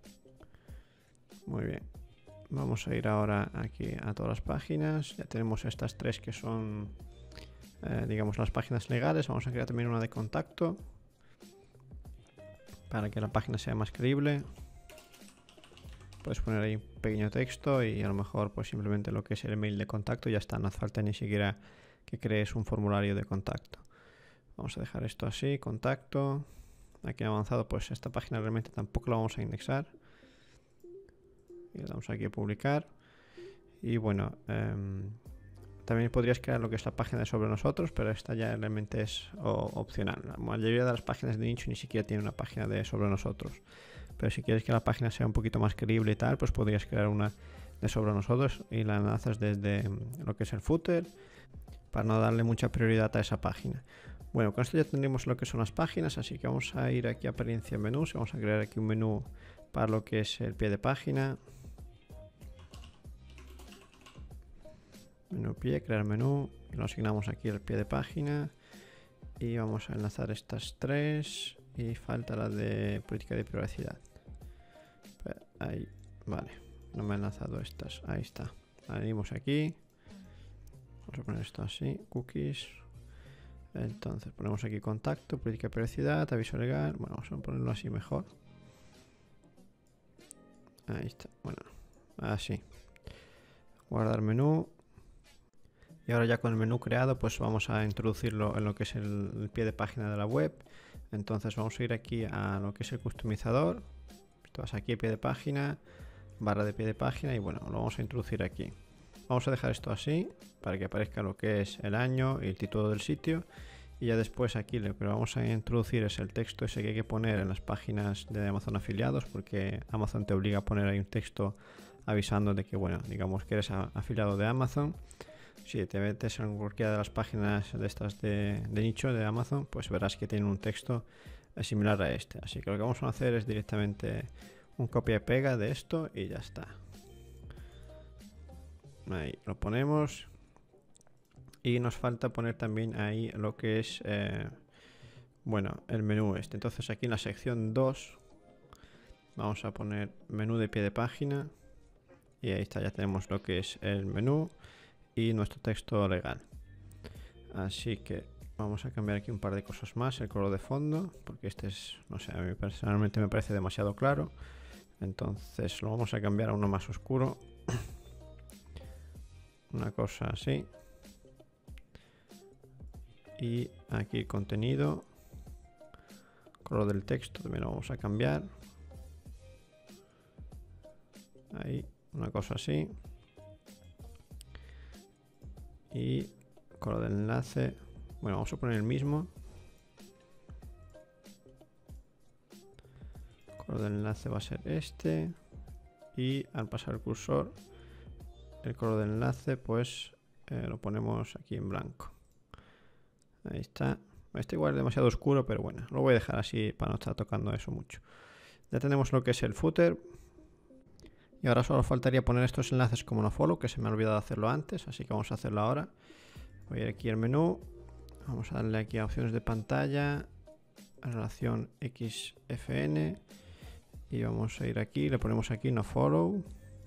Muy bien. Vamos a ir ahora aquí a todas las páginas. Ya tenemos estas tres que son Eh, digamos las páginas legales. Vamos a crear también una de contacto. para que la página sea más creíble. Puedes poner ahí un pequeño texto y a lo mejor pues simplemente lo que es el email de contacto ya está, no hace falta ni siquiera que crees un formulario de contacto. Vamos a dejar esto así, contacto. Aquí avanzado, pues esta página realmente tampoco la vamos a indexar. Y le damos aquí a publicar. Y bueno, eh, también podrías crear lo que es la página de sobre nosotros, pero esta ya realmente es o, opcional. La mayoría de las páginas de nicho ni siquiera tiene una página de sobre nosotros. Pero si quieres que la página sea un poquito más creíble y tal, pues podrías crear una de sobre nosotros y la enlazas desde lo que es el footer para no darle mucha prioridad a esa página. Bueno, con esto ya tendremos lo que son las páginas, así que vamos a ir aquí a apariencia menús, vamos a crear aquí un menú para lo que es el pie de página. Menú pie, crear menú, y lo asignamos aquí al pie de página y vamos a enlazar estas tres y falta la de política de privacidad. Ahí, vale, no me ha enlazado estas, ahí está. Venimos aquí, vamos a poner esto así, cookies. Entonces ponemos aquí contacto, política de privacidad, aviso legal. Bueno, vamos a ponerlo así mejor. Ahí está, bueno, así. Guardar menú. Y ahora ya con el menú creado, pues vamos a introducirlo en lo que es el, el pie de página de la web. Entonces vamos a ir aquí a lo que es el customizador. Te vas aquí a pie de página, barra de pie de página y bueno, lo vamos a introducir aquí. Vamos a dejar esto así para que aparezca lo que es el año y el título del sitio. Y ya después aquí lo que vamos a introducir es el texto ese que hay que poner en las páginas de Amazon afiliados, porque Amazon te obliga a poner ahí un texto avisando de que, bueno, digamos que eres afiliado de Amazon. Si te metes en cualquiera de las páginas de estas de, de nicho de Amazon, pues verás que tienen un texto similar a este. Así que lo que vamos a hacer es directamente un copia y pega de esto y ya está. Ahí lo ponemos. Y nos falta poner también ahí lo que es, eh, bueno, el menú este. Entonces aquí en la sección dos vamos a poner menú de pie de página. Y ahí está, ya tenemos lo que es el menú y nuestro texto legal. Así que vamos a cambiar aquí un par de cosas más. El color de fondo, porque este es, no sé, a mí personalmente me parece demasiado claro. Entonces lo vamos a cambiar a uno más oscuro. Una cosa así. Y aquí contenido. Color del texto también lo vamos a cambiar. Ahí, una cosa así. Y color del enlace. Bueno, vamos a poner el mismo. Color del enlace va a ser este. Y al pasar el cursor, el color del enlace, pues eh, lo ponemos aquí en blanco. Ahí está. Este igual es demasiado oscuro, pero bueno, lo voy a dejar así para no estar tocando eso mucho. Ya tenemos lo que es el footer. Y ahora solo faltaría poner estos enlaces como nofollow, que se me ha olvidado hacerlo antes, así que vamos a hacerlo ahora. Voy a ir aquí al menú. Vamos a darle aquí a opciones de pantalla, relación X F N. Y vamos a ir aquí, le ponemos aquí nofollow.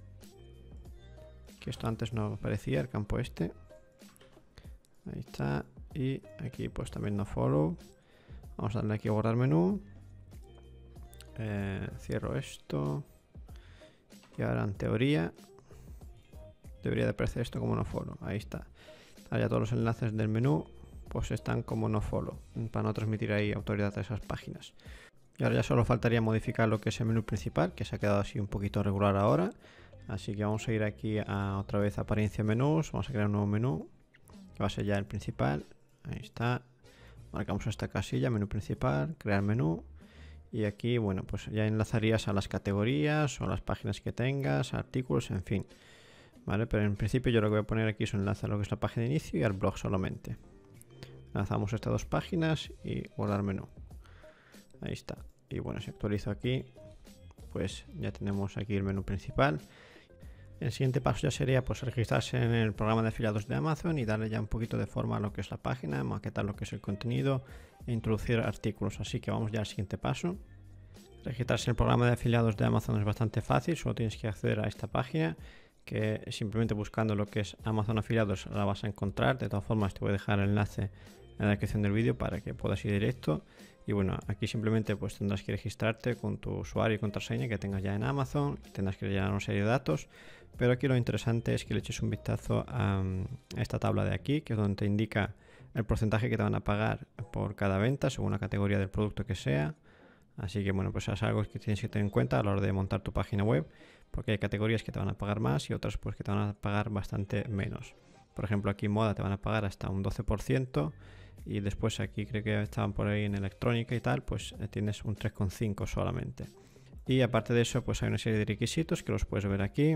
Que esto antes no aparecía, el campo este. Ahí está. Y aquí pues también nofollow. Vamos a darle aquí a guardar menú. Eh, cierro esto. Y ahora en teoría debería de aparecer esto como nofollow. Ahí está. Ahora ya todos los enlaces del menú pues están como nofollow, para no transmitir ahí autoridad a esas páginas. Y ahora ya solo faltaría modificar lo que es el menú principal, que se ha quedado así un poquito regular ahora. Así que vamos a ir aquí a otra vez a apariencia menús. Vamos a crear un nuevo menú que va a ser ya el principal. Ahí está. Marcamos esta casilla, menú principal, crear menú. Y aquí, bueno, pues ya enlazarías a las categorías o las páginas que tengas, artículos, en fin. Vale, pero en principio yo lo que voy a poner aquí es un enlace a lo que es la página de inicio y al blog solamente. Lanzamos estas dos páginas y guardar menú. Ahí está. Y bueno, si actualizo aquí, pues ya tenemos aquí el menú principal. El siguiente paso ya sería pues registrarse en el programa de afiliados de Amazon y darle ya un poquito de forma a lo que es la página, maquetar lo que es el contenido e introducir artículos. Así que vamos ya al siguiente paso. Registrarse en el programa de afiliados de Amazon es bastante fácil, solo tienes que acceder a esta página, que simplemente buscando lo que es Amazon afiliados la vas a encontrar. De todas formas te voy a dejar el enlace en la descripción del vídeo para que puedas ir directo. Y bueno, aquí simplemente pues tendrás que registrarte con tu usuario y contraseña que tengas ya en Amazon, y tendrás que llenar una serie de datos, pero aquí lo interesante es que le eches un vistazo a esta tabla de aquí, que es donde te indica el porcentaje que te van a pagar por cada venta según la categoría del producto que sea. Así que bueno, pues es algo que tienes que tener en cuenta a la hora de montar tu página web, porque hay categorías que te van a pagar más y otras pues que te van a pagar bastante menos. Por ejemplo, aquí en moda te van a pagar hasta un doce por ciento, y después aquí creo que estaban por ahí en electrónica y tal, pues tienes un tres coma cinco solamente. Y aparte de eso, pues hay una serie de requisitos que los puedes ver aquí.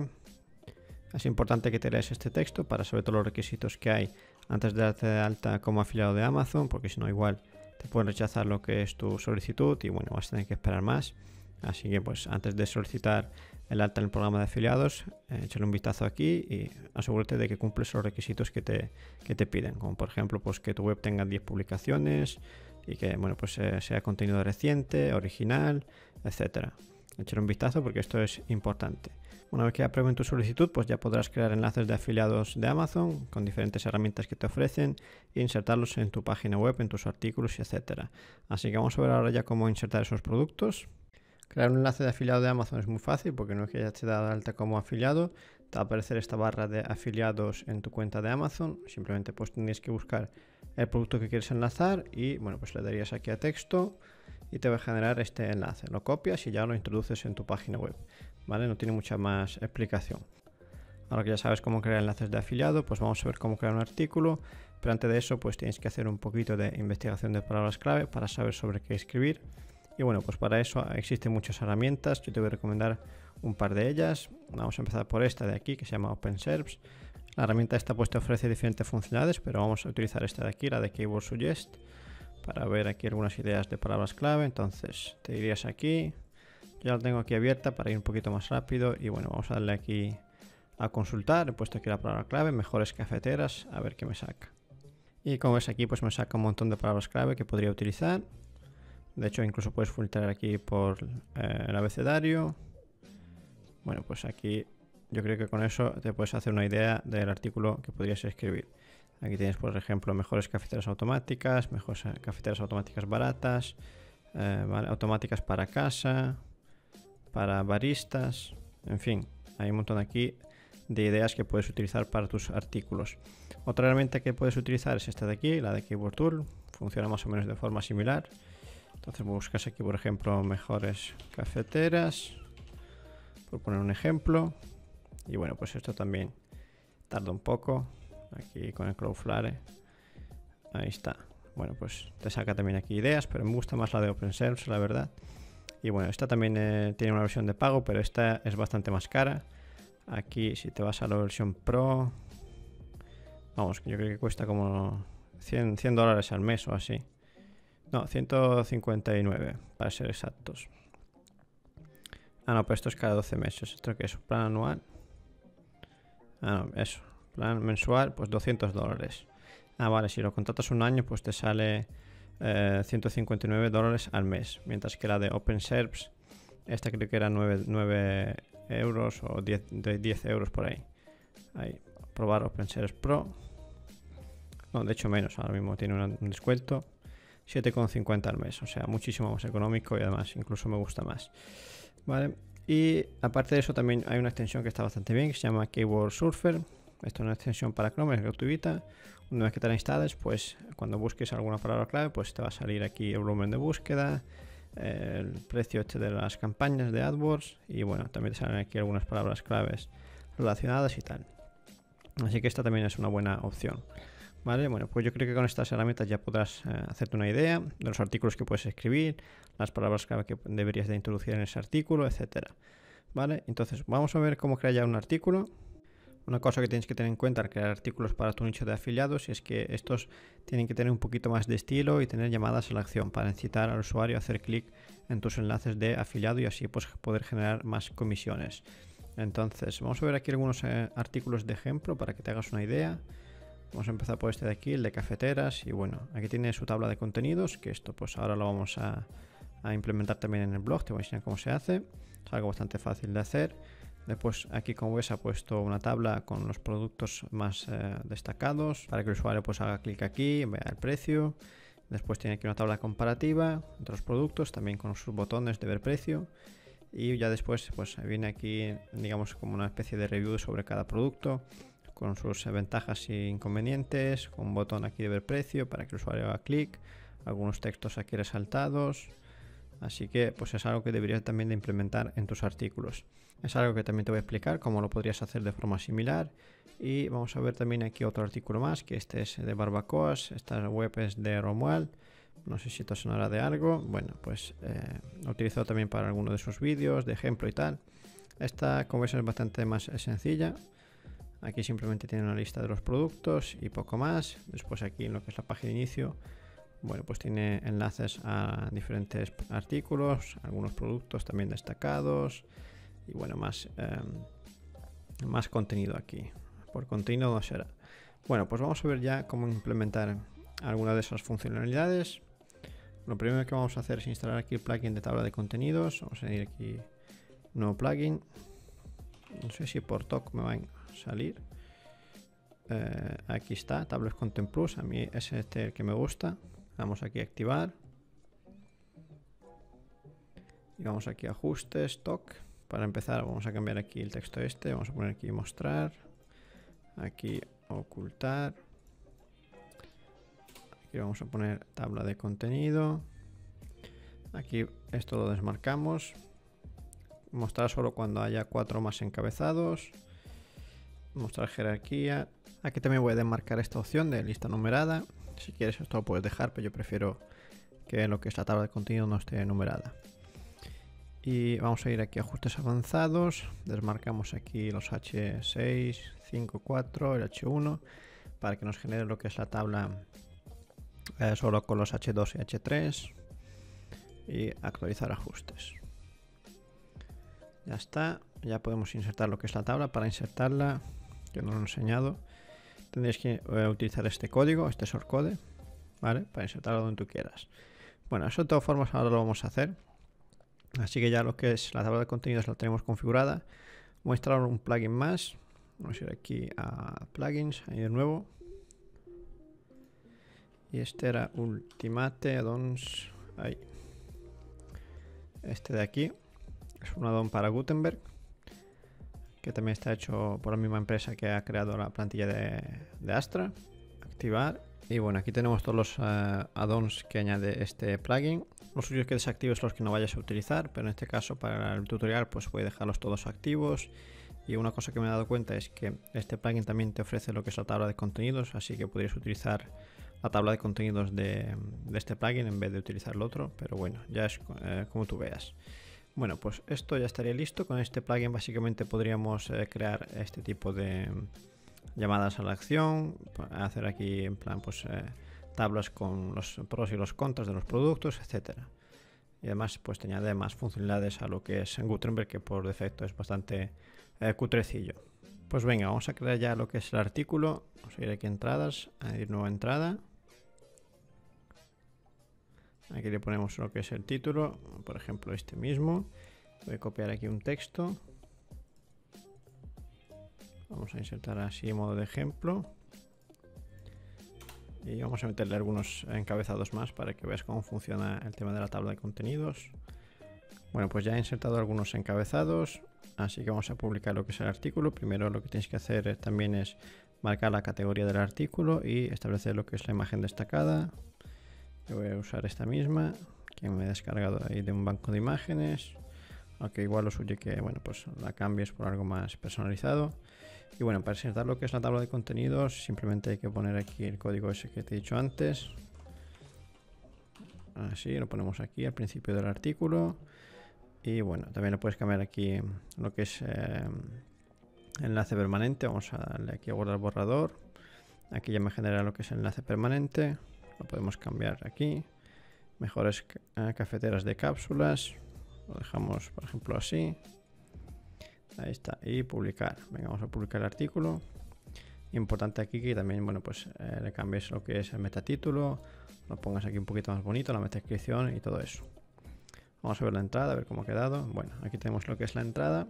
Es importante que te leas este texto para saber todos los requisitos que hay antes de darte de alta como afiliado de Amazon, porque si no igual te pueden rechazar lo que es tu solicitud y bueno, vas a tener que esperar más. Así que pues antes de solicitar el alta en el programa de afiliados, eh, échale un vistazo aquí y asegúrate de que cumples los requisitos que te, que te piden, como por ejemplo pues que tu web tenga diez publicaciones y que bueno pues eh, sea contenido reciente, original, etcétera. Échale un vistazo porque esto es importante. Una vez que aprueben tu solicitud, pues ya podrás crear enlaces de afiliados de Amazon con diferentes herramientas que te ofrecen e insertarlos en tu página web, en tus artículos, etcétera. Así que vamos a ver ahora ya cómo insertar esos productos. Crear un enlace de afiliado de Amazon es muy fácil porque no es que ya te da de alta como afiliado, te va a aparecer esta barra de afiliados en tu cuenta de Amazon. Simplemente pues tendrías que buscar el producto que quieres enlazar y bueno, pues le darías aquí a texto y te va a generar este enlace. Lo copias y ya lo introduces en tu página web, ¿vale? No tiene mucha más explicación. Ahora que ya sabes cómo crear enlaces de afiliado, pues vamos a ver cómo crear un artículo, pero antes de eso pues tienes que hacer un poquito de investigación de palabras clave para saber sobre qué escribir. Y bueno, pues para eso existen muchas herramientas, yo te voy a recomendar un par de ellas. Vamos a empezar por esta de aquí que se llama OpenSERPs. La herramienta esta pues te ofrece diferentes funcionalidades, pero vamos a utilizar esta de aquí, la de Keyword Suggest, para ver aquí algunas ideas de palabras clave. Entonces te irías aquí, ya la tengo aquí abierta para ir un poquito más rápido y bueno, vamos a darle aquí a consultar. He puesto aquí la palabra clave, mejores cafeteras, a ver qué me saca. Y como ves aquí pues me saca un montón de palabras clave que podría utilizar. De hecho incluso puedes filtrar aquí por eh, el abecedario. Bueno, pues aquí yo creo que con eso te puedes hacer una idea del artículo que podrías escribir. Aquí tienes por ejemplo mejores cafeteras automáticas, mejores cafeteras automáticas baratas, eh, ¿vale? Automáticas para casa, para baristas, en fin, hay un montón aquí de ideas que puedes utilizar para tus artículos. Otra herramienta que puedes utilizar es esta de aquí, la de Keyword Tool, funciona más o menos de forma similar. Entonces buscas aquí por ejemplo mejores cafeteras, por poner un ejemplo, y bueno pues esto también tarda un poco, aquí con el Cloudflare, ahí está. Bueno pues te saca también aquí ideas, pero me gusta más la de OpenSERPs la verdad. Y bueno, esta también eh, tiene una versión de pago, pero esta es bastante más cara. Aquí si te vas a la versión Pro, vamos, yo creo que cuesta como cien dólares al mes o así. No, ciento cincuenta y nueve para ser exactos. Ah, no, pero esto es cada doce meses. ¿Esto qué es? ¿Plan anual? Ah, no, eso. Plan mensual, pues doscientos dólares. Ah, vale, si lo contratas un año, pues te sale eh, ciento cincuenta y nueve dólares al mes. Mientras que la de OpenSERPs, esta creo que era nueve euros o diez, de diez euros por ahí. Ahí, probar OpenSERPs Pro. No, de hecho menos, ahora mismo tiene un descuento. siete con cincuenta al mes, o sea, muchísimo más económico y además incluso me gusta más. Vale, y aparte de eso también hay una extensión que está bastante bien, que se llama Keyword Surfer. Esto es una extensión para Chrome, es gratuita. Una vez que te la instales, pues cuando busques alguna palabra clave, pues te va a salir aquí el volumen de búsqueda, el precio este de las campañas de AdWords y bueno, también te salen aquí algunas palabras claves relacionadas y tal. Así que esta también es una buena opción. Vale, bueno, pues yo creo que con estas herramientas ya podrás eh, hacerte una idea de los artículos que puedes escribir, las palabras clave que deberías de introducir en ese artículo, etcétera. Vale, entonces vamos a ver cómo crear ya un artículo. Una cosa que tienes que tener en cuenta al crear artículos para tu nicho de afiliados es que estos tienen que tener un poquito más de estilo y tener llamadas a la acción para incitar al usuario a hacer clic en tus enlaces de afiliado y así pues poder generar más comisiones. Entonces vamos a ver aquí algunos eh, artículos de ejemplo para que te hagas una idea. Vamos a empezar por este de aquí, el de cafeteras, y bueno, aquí tiene su tabla de contenidos, que esto pues ahora lo vamos a, a implementar también en el blog, te voy a enseñar cómo se hace, es algo bastante fácil de hacer. Después aquí como ves ha puesto una tabla con los productos más eh, destacados para que el usuario pues haga clic aquí, vea el precio Después tiene aquí una tabla comparativa entre los productos, también con sus botones de ver precio. Y ya después pues viene aquí, digamos, como una especie de review sobre cada producto, con sus ventajas e inconvenientes, con un botón aquí de ver precio para que el usuario haga clic, algunos textos aquí resaltados. Así que pues es algo que deberías también de implementar en tus artículos. Es algo que también te voy a explicar cómo lo podrías hacer de forma similar. Y vamos a ver también aquí otro artículo más, que este es de barbacoas. Esta web es de Romuald. No sé si esto sonará de algo. Bueno, pues eh, lo he utilizado también para algunos de sus vídeos de ejemplo y tal. Esta, como veis, es bastante más sencilla. Aquí simplemente tiene una lista de los productos y poco más. Después aquí en lo que es la página de inicio, bueno, pues tiene enlaces a diferentes artículos, algunos productos también destacados y bueno, más, eh, más contenido aquí. Por contenido no será. Bueno, pues vamos a ver ya cómo implementar alguna de esas funcionalidades. Lo primero que vamos a hacer es instalar aquí el plugin de tabla de contenidos. Vamos a ir aquí, nuevo plugin. No sé si por T O C me va a salir. Eh, aquí está, Tables Content Plus. A mí es este el que me gusta. Vamos aquí a activar. Y vamos aquí a ajustes, T O C. Para empezar vamos a cambiar aquí el texto este. Vamos a poner aquí mostrar. Aquí ocultar. Aquí vamos a poner tabla de contenido. Aquí esto lo desmarcamos. Mostrar solo cuando haya cuatro más encabezados. Mostrar jerarquía. Aquí también voy a desmarcar esta opción de lista numerada. Si quieres esto lo puedes dejar, pero yo prefiero que lo que es la tabla de contenido no esté numerada. Y vamos a ir aquí a ajustes avanzados. Desmarcamos aquí los hache seis, cinco, cuatro, el hache uno para que nos genere lo que es la tabla eh, solo con los hache dos y hache tres. Y actualizar ajustes. Ya está. Ya podemos insertar lo que es la tabla. Para insertarla, que no lo he enseñado, tendréis que eh, utilizar este código, este shortcode, ¿vale? Para insertarlo donde tú quieras. Bueno, eso de todas formas ahora lo vamos a hacer. Así que ya lo que es la tabla de contenidos la tenemos configurada. Voy a instalar un plugin más. Vamos a ir aquí a plugins, ahí de nuevo. Y este era Ultimate Addons. Ahí. Este de aquí es un addon para Gutenberg, que también está hecho por la misma empresa que ha creado la plantilla de, de Astra. Activar. Y bueno, aquí tenemos todos los uh, addons que añade este plugin. Los suyos que desactives los que no vayas a utilizar, pero en este caso para el tutorial pues voy a dejarlos todos activos. Y una cosa que me he dado cuenta es que este plugin también te ofrece lo que es la tabla de contenidos, así que podrías utilizar la tabla de contenidos de, de este plugin en vez de utilizar el otro, pero bueno, ya es eh, como tú veas. Bueno, pues esto ya estaría listo. Con este plugin básicamente podríamos eh, crear este tipo de llamadas a la acción, hacer aquí en plan pues eh, tablas con los pros y los contras de los productos, etcétera. Y además pues te añade más funcionalidades a lo que es en Gutenberg, que por defecto es bastante eh, cutrecillo. Pues venga, vamos a crear ya lo que es el artículo. Vamos a ir aquí a entradas, añadir nueva entrada. Aquí le ponemos lo que es el título, por ejemplo este mismo. Voy a copiar aquí un texto. Vamos a insertar así en modo de ejemplo. Y vamos a meterle algunos encabezados más para que veas cómo funciona el tema de la tabla de contenidos. Bueno, pues ya he insertado algunos encabezados, así que vamos a publicar lo que es el artículo. Primero lo que tienes que hacer también es marcar la categoría del artículo y establecer lo que es la imagen destacada. Yo voy a usar esta misma, que me he descargado ahí de un banco de imágenes. Aunque igual lo suyo que, bueno, pues la cambies por algo más personalizado. Y bueno, para insertar lo que es la tabla de contenidos, simplemente hay que poner aquí el código ese que te he dicho antes. Así, lo ponemos aquí al principio del artículo. Y bueno, también lo puedes cambiar aquí lo que es eh, enlace permanente. Vamos a darle aquí a guardar borrador. Aquí ya me genera lo que es el enlace permanente. Lo podemos cambiar aquí. Mejores cafeteras de cápsulas. Lo dejamos, por ejemplo, así. Ahí está. Y publicar. Venga, vamos a publicar el artículo. Importante aquí que también, bueno, pues eh, le cambies lo que es el metatítulo. Lo pongas aquí un poquito más bonito, la metadescripción y todo eso. Vamos a ver la entrada, a ver cómo ha quedado. Bueno, aquí tenemos lo que es la entrada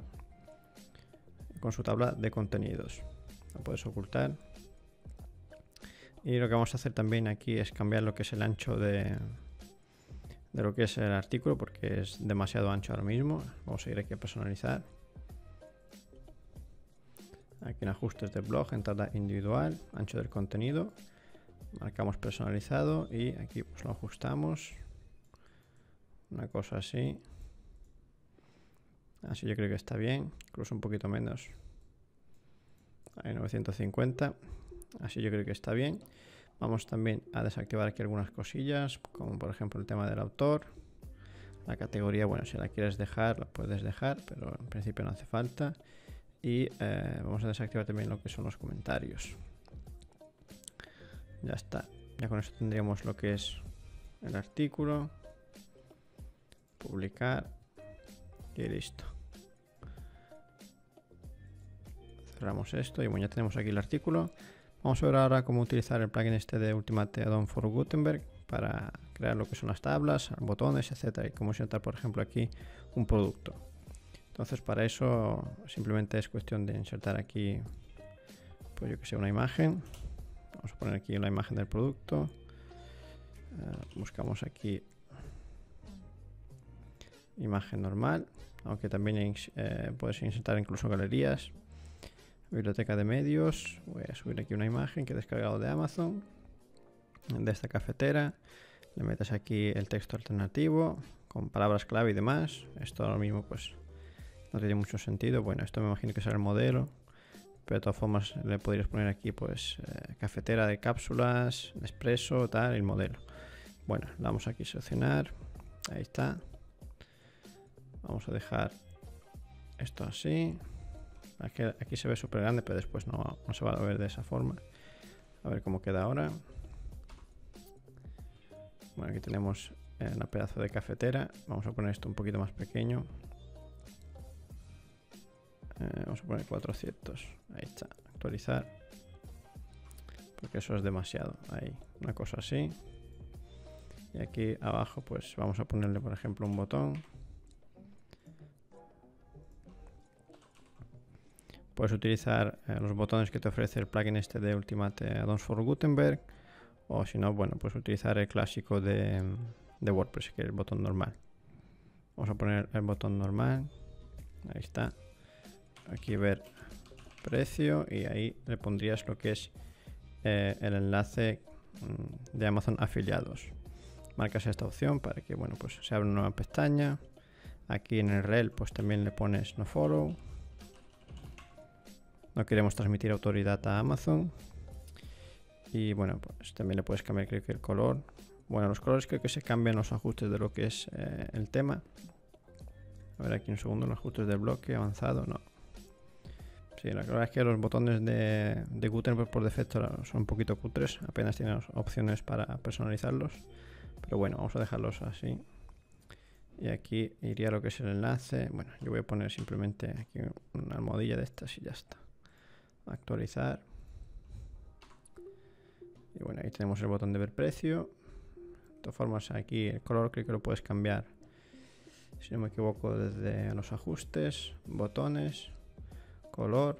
con su tabla de contenidos. Lo puedes ocultar. Y lo que vamos a hacer también aquí es cambiar lo que es el ancho de, de lo que es el artículo, porque es demasiado ancho ahora mismo. Vamos a ir aquí a personalizar. Aquí en ajustes del blog, entrada individual, ancho del contenido. Marcamos personalizado y aquí pues lo ajustamos. Una cosa así. Así yo creo que está bien. Incluso un poquito menos. Ahí novecientos cincuenta. Así yo creo que está bien. Vamos también a desactivar aquí algunas cosillas, como por ejemplo el tema del autor. La categoría, bueno, si la quieres dejar, la puedes dejar, pero en principio no hace falta. Y eh, vamos a desactivar también lo que son los comentarios. Ya está. Ya con esto tendríamos lo que es el artículo. Publicar. Y listo. Cerramos esto y bueno, ya tenemos aquí el artículo. Vamos a ver ahora cómo utilizar el plugin este de Ultimate Add-on for Gutenberg para crear lo que son las tablas, botones, etcétera, y cómo insertar, por ejemplo, aquí un producto. Entonces, para eso simplemente es cuestión de insertar aquí, pues yo que sé, una imagen. Vamos a poner aquí la imagen del producto. Uh, buscamos aquí imagen normal, aunque también eh, puedes insertar incluso galerías. Biblioteca de medios. Voy a subir aquí una imagen que he descargado de Amazon, de esta cafetera. Le metes aquí el texto alternativo con palabras clave y demás. Esto ahora mismo pues no tiene mucho sentido. Bueno, esto me imagino que será el modelo, pero de todas formas le podrías poner aquí pues eh, cafetera de cápsulas, expreso, tal, el modelo. Bueno, la vamos aquí a seleccionar. Ahí está. Vamos a dejar esto así. Aquí, aquí se ve súper grande, pero después no, no se va a ver de esa forma. A ver cómo queda ahora. Bueno, aquí tenemos una pedazo de cafetera. Vamos a poner esto un poquito más pequeño. Eh, vamos a poner cuatrocientos. Ahí está. Actualizar. Porque eso es demasiado. Ahí, una cosa así. Y aquí abajo pues vamos a ponerle, por ejemplo, un botón. Puedes utilizar eh, los botones que te ofrece el plugin este de Ultimate Add-ons for Gutenberg. O si no, bueno, pues utilizar el clásico de, de WordPress, que es el botón normal. Vamos a poner el botón normal. Ahí está. Aquí ver precio y ahí le pondrías lo que es eh, el enlace de Amazon afiliados. Marcas esta opción para que, bueno, pues se abra una nueva pestaña. Aquí en el rel pues también le pones no follow. No queremos transmitir autoridad a Amazon. Y bueno, pues también le puedes cambiar, creo que el color. Bueno, los colores creo que se cambian los ajustes de lo que es eh, el tema. A ver aquí un segundo, los ajustes del bloque avanzado, no. Sí, la verdad es que los botones de, de Gutenberg por defecto son un poquito cutres. Apenas tienen opciones para personalizarlos. Pero bueno, vamos a dejarlos así. Y aquí iría lo que es el enlace. Bueno, yo voy a poner simplemente aquí una almohadilla de estas y ya está. Actualizar. Y bueno, ahí tenemos el botón de ver precio. De todas formas, aquí el color creo que lo puedes cambiar, si no me equivoco, desde los ajustes, botones, color.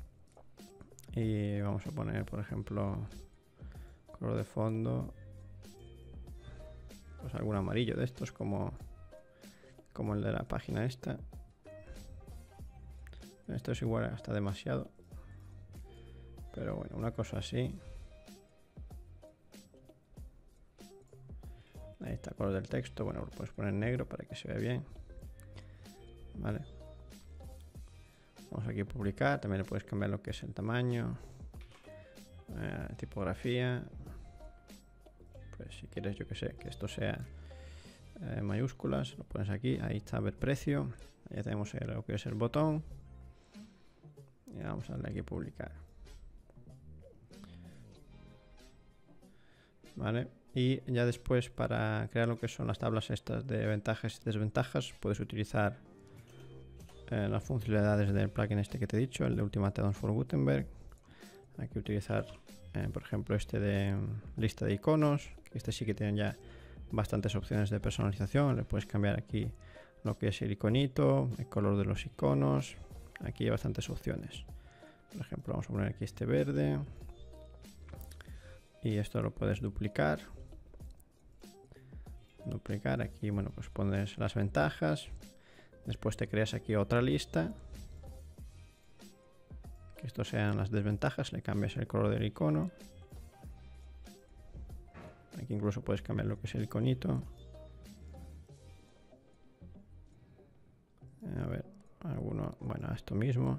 Y vamos a poner, por ejemplo, color de fondo, pues algún amarillo de estos, como, como el de la página esta. Esto es igual, hasta demasiado. Pero bueno, una cosa así. Ahí está, color del texto. Bueno, lo puedes poner negro para que se vea bien. Vale. Vamos aquí a publicar. También le puedes cambiar lo que es el tamaño. Eh, tipografía. Pues si quieres, yo que sé, que esto sea eh, mayúsculas, lo pones aquí. Ahí está, ver precio. Ya tenemos lo que es el botón. Y vamos a darle aquí a publicar. Vale. Y ya después, para crear lo que son las tablas estas de ventajas y desventajas, puedes utilizar eh, las funcionalidades del plugin este que te he dicho, el de Ultimate Add-ons for Gutenberg. Aquí utilizar, eh, por ejemplo, este de um, lista de iconos. Este sí que tiene ya bastantes opciones de personalización. Le puedes cambiar aquí lo que es el iconito, el color de los iconos. Aquí hay bastantes opciones. Por ejemplo, vamos a poner aquí este verde. Y esto lo puedes duplicar. Duplicar aquí, bueno, pues pones las ventajas. Después te creas aquí otra lista. Que estos sean las desventajas. Le cambias el color del icono. Aquí incluso puedes cambiar lo que es el iconito. A ver, alguno, bueno, esto mismo.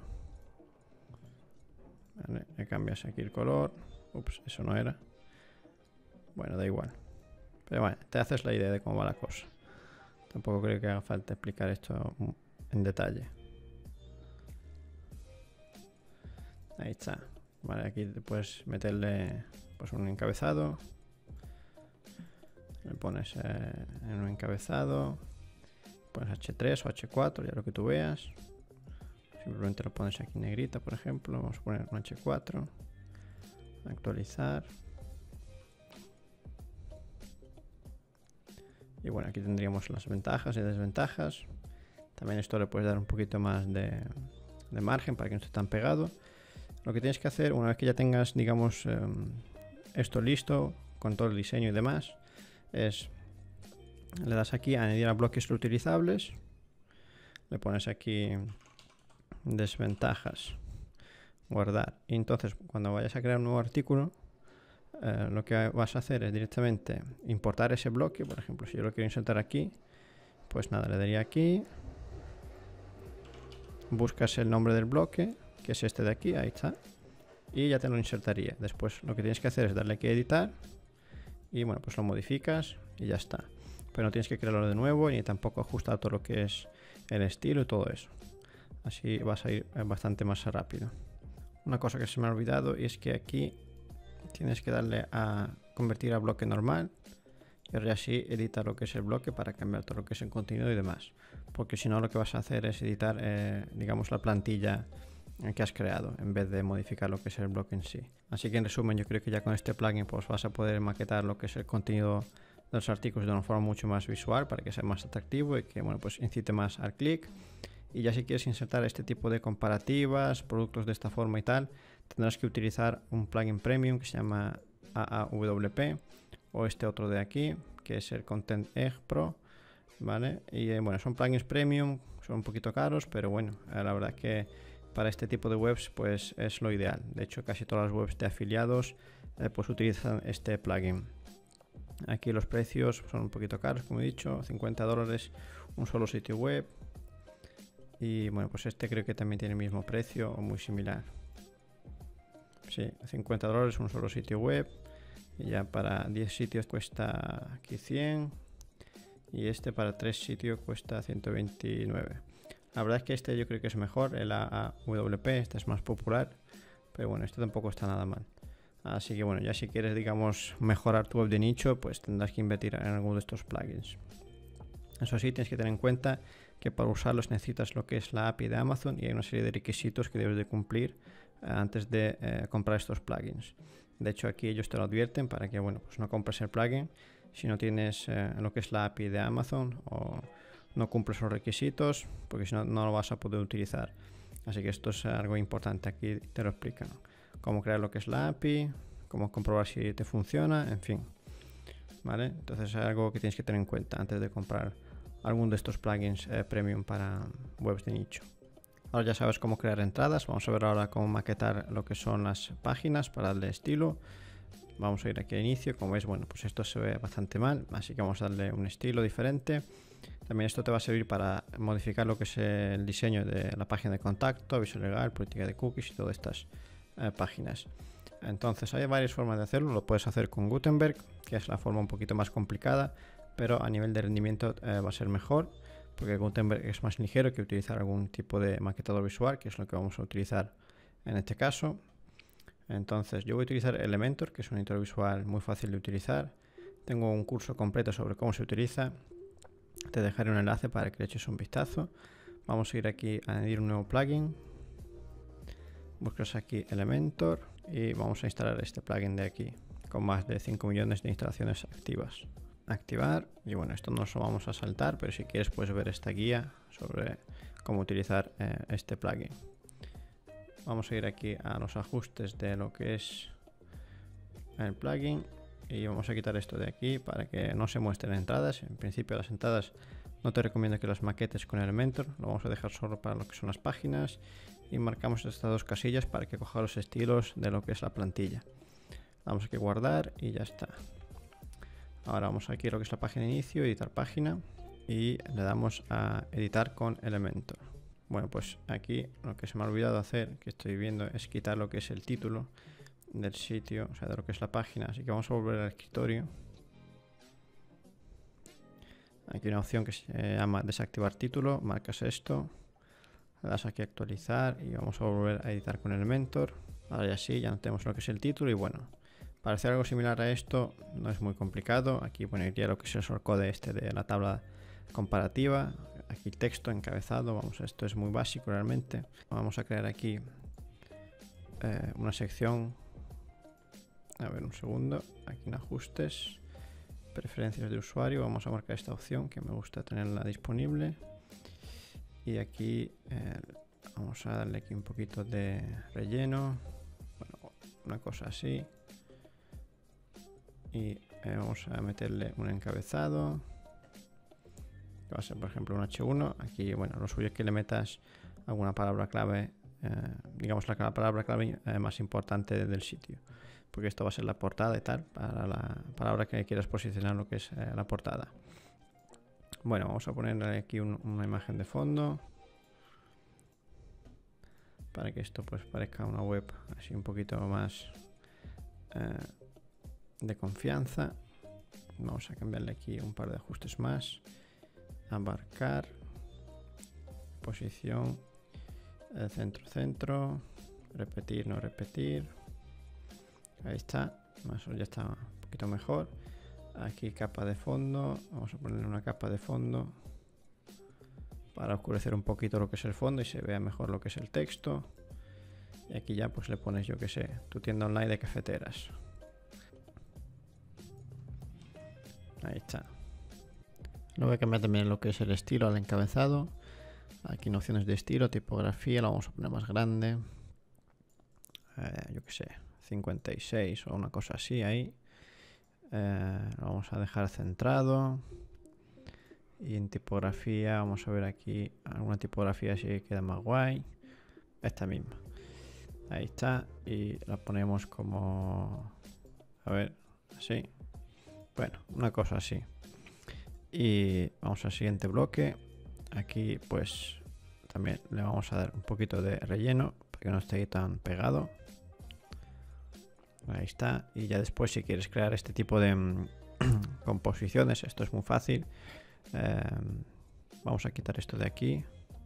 Vale, le cambias aquí el color. Ups, eso no era. Bueno, da igual. Pero bueno, te haces la idea de cómo va la cosa. Tampoco creo que haga falta explicar esto en detalle. Ahí está. Vale, aquí puedes meterle pues un encabezado. Le pones eh, en un encabezado. Pones hache tres o hache cuatro, ya lo que tú veas. Simplemente lo pones aquí en negrita, por ejemplo. Vamos a poner un hache cuatro. Actualizar. Y bueno, aquí tendríamos las ventajas y desventajas. También esto le puedes dar un poquito más de, de margen para que no esté tan pegado. Lo que tienes que hacer, una vez que ya tengas, digamos, eh, esto listo, con todo el diseño y demás, es, le das aquí a añadir a bloques reutilizables. Le pones aquí desventajas, guardar. Y entonces, cuando vayas a crear un nuevo artículo, Eh, lo que vas a hacer es directamente importar ese bloque. Por ejemplo, si yo lo quiero insertar aquí, pues nada, le daría aquí, buscas el nombre del bloque, que es este de aquí, ahí está, y ya te lo insertaría. Después lo que tienes que hacer es darle aquí a editar y bueno, pues lo modificas y ya está. Pero no tienes que crearlo de nuevo ni tampoco ajustar todo lo que es el estilo y todo eso. Así vas a ir bastante más rápido. Una cosa que se me ha olvidado y es que aquí tienes que darle a convertir a bloque normal y ahora sí editar lo que es el bloque para cambiar todo lo que es el contenido y demás, porque si no lo que vas a hacer es editar eh, digamos la plantilla que has creado en vez de modificar lo que es el bloque en sí. Así que en resumen, yo creo que ya con este plugin pues vas a poder maquetar lo que es el contenido de los artículos de una forma mucho más visual para que sea más atractivo y que bueno, pues incite más al clic. Y ya si quieres insertar este tipo de comparativas, productos de esta forma y tal, tendrás que utilizar un plugin premium que se llama A A W P o este otro de aquí, que es el Content Egg Pro, ¿vale? Y eh, bueno, son plugins premium, son un poquito caros, pero bueno, eh, la verdad que para este tipo de webs pues es lo ideal. De hecho, casi todas las webs de afiliados eh, pues utilizan este plugin. Aquí los precios son un poquito caros, como he dicho, cincuenta dólares un solo sitio web. Y bueno, pues este creo que también tiene el mismo precio o muy similar. Sí, cincuenta dólares un solo sitio web. Y ya para diez sitios cuesta aquí cien. Y este para tres sitios cuesta ciento veintinueve. La verdad es que este yo creo que es mejor, el A A W P, este es más popular. Pero bueno, este tampoco está nada mal. Así que bueno, ya si quieres, digamos, mejorar tu web de nicho, pues tendrás que invertir en alguno de estos plugins. Eso sí, tienes que tener en cuenta que para usarlos necesitas lo que es la A P I de Amazon y hay una serie de requisitos que debes de cumplir eh, antes de eh, comprar estos plugins. De hecho, aquí ellos te lo advierten para que bueno, pues no compres el plugin si no tienes eh, lo que es la A P I de Amazon o no cumples los requisitos, porque si no, no lo vas a poder utilizar. Así que esto es algo importante, aquí te lo explican. Cómo crear lo que es la A P I, cómo comprobar si te funciona, en fin. ¿Vale? Entonces es algo que tienes que tener en cuenta antes de comprar algún de estos plugins eh, premium para webs de nicho. Ahora ya sabes cómo crear entradas. Vamos a ver ahora cómo maquetar lo que son las páginas para darle estilo. Vamos a ir aquí a inicio. Como veis, bueno, pues esto se ve bastante mal, así que vamos a darle un estilo diferente. También esto te va a servir para modificar lo que es el diseño de la página de contacto, aviso legal, política de cookies y todas estas eh, páginas. Entonces hay varias formas de hacerlo. Lo puedes hacer con Gutenberg, que es la forma un poquito más complicada, pero a nivel de rendimiento eh, va a ser mejor, porque Gutenberg es más ligero que utilizar algún tipo de maquetador visual, que es lo que vamos a utilizar en este caso. Entonces yo voy a utilizar Elementor, que es un editor visual muy fácil de utilizar. Tengo un curso completo sobre cómo se utiliza. Te dejaré un enlace para que le eches un vistazo. Vamos a ir aquí a añadir un nuevo plugin. Buscas aquí Elementor y vamos a instalar este plugin de aquí, con más de cinco millones de instalaciones activas. Activar, y bueno, esto no lo vamos a saltar, pero si quieres puedes ver esta guía sobre cómo utilizar eh, este plugin. Vamos a ir aquí a los ajustes de lo que es el plugin y vamos a quitar esto de aquí para que no se muestren entradas. En principio las entradas no te recomiendo que las maquetes con Elementor, lo vamos a dejar solo para lo que son las páginas y marcamos estas dos casillas para que coja los estilos de lo que es la plantilla. Vamos aquí a guardar y ya está. Ahora vamos aquí a lo que es la página de inicio, editar página y le damos a editar con Elementor. Bueno, pues aquí lo que se me ha olvidado hacer, que estoy viendo, es quitar lo que es el título del sitio, o sea, de lo que es la página. Así que vamos a volver al escritorio. Aquí hay una opción que se llama desactivar título, marcas esto, le das aquí a actualizar y vamos a volver a editar con Elementor. Ahora ya sí, ya no tenemos lo que es el título y bueno, para hacer algo similar a esto no es muy complicado. Aquí pondría lo que es el shortcode este de la tabla comparativa. Aquí texto, encabezado, vamos, esto es muy básico realmente. Vamos a crear aquí eh, una sección. A ver, un segundo, aquí en ajustes, preferencias de usuario, vamos a marcar esta opción que me gusta tenerla disponible. Y aquí eh, vamos a darle aquí un poquito de relleno, bueno, una cosa así. Y eh, vamos a meterle un encabezado. Va a ser por ejemplo un hache uno. Aquí, bueno, lo suyo es que le metas alguna palabra clave, eh, digamos la palabra clave eh, más importante del sitio, porque esto va a ser la portada y tal, para la palabra que quieras posicionar lo que es eh, la portada. Bueno, vamos a ponerle aquí un, una imagen de fondo para que esto pues parezca una web así un poquito más eh, de confianza. Vamos a cambiarle aquí un par de ajustes más. Abarcar, posición, el centro, centro, repetir, no repetir. Ahí está, más o ya está un poquito mejor. Aquí capa de fondo, vamos a ponerle una capa de fondo para oscurecer un poquito lo que es el fondo y se vea mejor lo que es el texto. Y aquí ya pues le pones, yo que sé, tu tienda online de cafeteras. Ahí está. Luego voy a cambiar también lo que es el estilo al encabezado. Aquí en opciones de estilo, tipografía, lo vamos a poner más grande. Eh, yo que sé, cincuenta y seis o una cosa así ahí. Eh, lo vamos a dejar centrado. Y en tipografía, vamos a ver aquí alguna tipografía así que queda más guay. Esta misma. Ahí está. Y la ponemos como... A ver, así. Bueno, una cosa así. Y vamos al siguiente bloque. Aquí pues también le vamos a dar un poquito de relleno para que no esté tan pegado. Ahí está. Y ya después, si quieres crear este tipo de mm, composiciones, esto es muy fácil. Eh, vamos a quitar esto de aquí.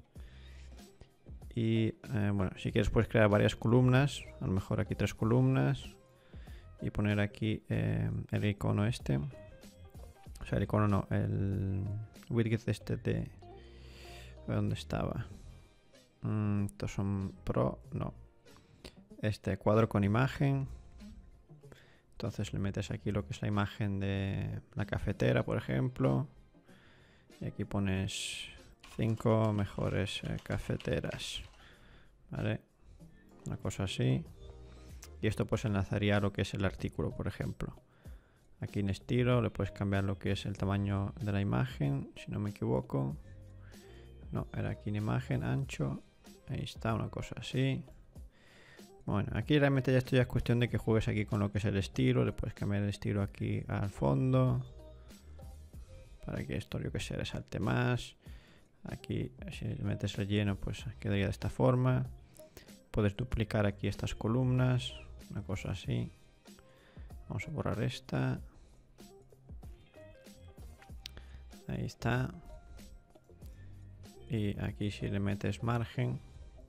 Y eh, bueno, si quieres puedes crear varias columnas. A lo mejor aquí tres columnas. Y poner aquí eh, el icono este. O sea, el icono no, el widget este de... ¿Dónde estaba? Mm, estos son pro, no. Este cuadro con imagen. Entonces le metes aquí lo que es la imagen de la cafetera, por ejemplo. Y aquí pones cinco mejores eh, cafeteras. ¿Vale? Una cosa así. Y esto pues enlazaría a lo que es el artículo, por ejemplo. Aquí en estilo le puedes cambiar lo que es el tamaño de la imagen, si no me equivoco. No, era aquí en imagen, ancho. Ahí está, una cosa así. Bueno, aquí realmente ya esto ya es cuestión de que juegues aquí con lo que es el estilo. Le puedes cambiar el estilo aquí al fondo. Para que esto, yo que sé, resalte más. Aquí, si le metes relleno, pues quedaría de esta forma. Puedes duplicar aquí estas columnas. Una cosa así. Vamos a borrar esta. Ahí está. Y aquí si le metes margen.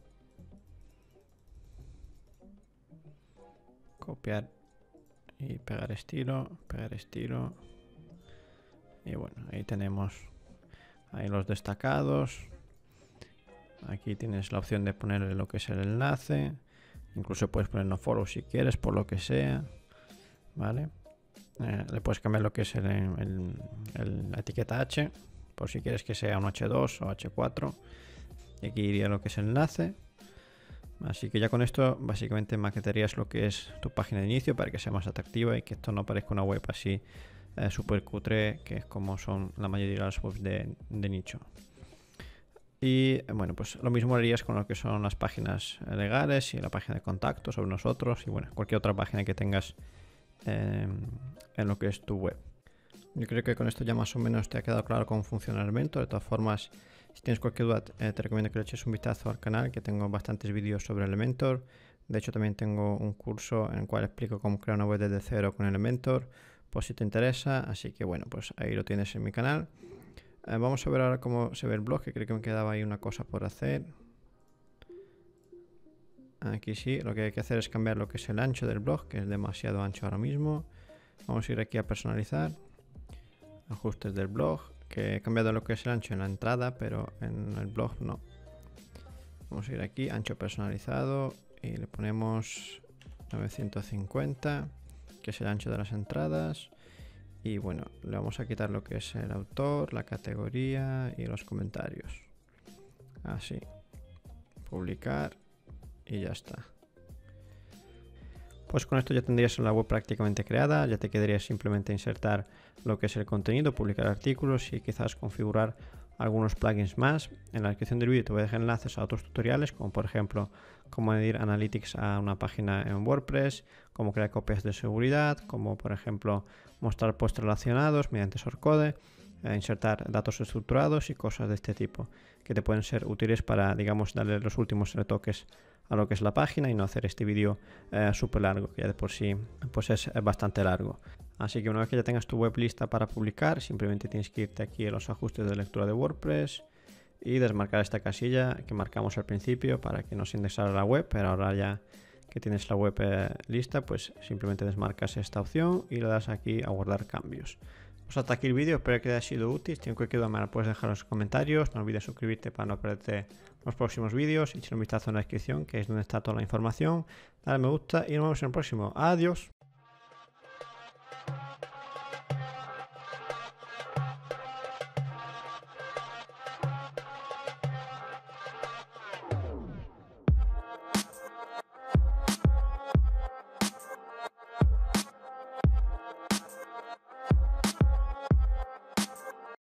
Copiar y pegar estilo. Pegar estilo. Y bueno, ahí tenemos ahí los destacados. Aquí tienes la opción de ponerle lo que es el enlace. Incluso puedes poner no follow si quieres, por lo que sea. Vale. Eh, le puedes cambiar lo que es el, el, el, la etiqueta H, por si quieres que sea un hache dos o hache cuatro. Y aquí iría lo que es el enlace. Así que ya con esto básicamente maquetarías lo que es tu página de inicio para que sea más atractiva y que esto no parezca una web así eh, súper cutre, que es como son la mayoría de las webs de, de nicho. Y bueno, pues lo mismo harías con lo que son las páginas legales y la página de contacto sobre nosotros y bueno, cualquier otra página que tengas eh, en lo que es tu web. Yo creo que con esto ya más o menos te ha quedado claro cómo funciona Elementor. De todas formas, si tienes cualquier duda, eh, te recomiendo que le eches un vistazo al canal, que tengo bastantes vídeos sobre Elementor. De hecho, también tengo un curso en el cual explico cómo crear una web desde cero con Elementor, por si te interesa. Así que bueno, pues ahí lo tienes en mi canal. Eh, vamos a ver ahora cómo se ve el blog, que creo que me quedaba ahí una cosa por hacer. Aquí sí, lo que hay que hacer es cambiar lo que es el ancho del blog, que es demasiado ancho ahora mismo. Vamos a ir aquí a personalizar. Ajustes del blog, que he cambiado lo que es el ancho en la entrada, pero en el blog no. Vamos a ir aquí, ancho personalizado, y le ponemos novecientos cincuenta, que es el ancho de las entradas. Y bueno, le vamos a quitar lo que es el autor, la categoría y los comentarios. Así. Publicar y ya está. Pues con esto ya tendrías la web prácticamente creada, ya te quedaría simplemente insertar lo que es el contenido, publicar artículos y quizás configurar algunos plugins más. En la descripción del vídeo te voy a dejar enlaces a otros tutoriales, como por ejemplo cómo añadir Analytics a una página en WordPress, cómo crear copias de seguridad, como por ejemplo mostrar posts relacionados mediante shortcode, eh, insertar datos estructurados y cosas de este tipo, que te pueden ser útiles para, digamos, darle los últimos retoques a lo que es la página y no hacer este vídeo eh, súper largo, que ya de por sí pues es bastante largo. Así que una vez que ya tengas tu web lista para publicar, simplemente tienes que irte aquí a los ajustes de lectura de WordPress y desmarcar esta casilla que marcamos al principio para que no se indexara la web, pero ahora ya que tienes la web eh, lista, pues simplemente desmarcas esta opción y le das aquí a guardar cambios. Pues hasta aquí el vídeo, espero que te haya sido útil. Si tienes cualquier duda me la puedes dejar en los comentarios. No olvides suscribirte para no perderte los próximos vídeos y echar un vistazo en la descripción, que es donde está toda la información. Dale me gusta y nos vemos en el próximo. Adiós.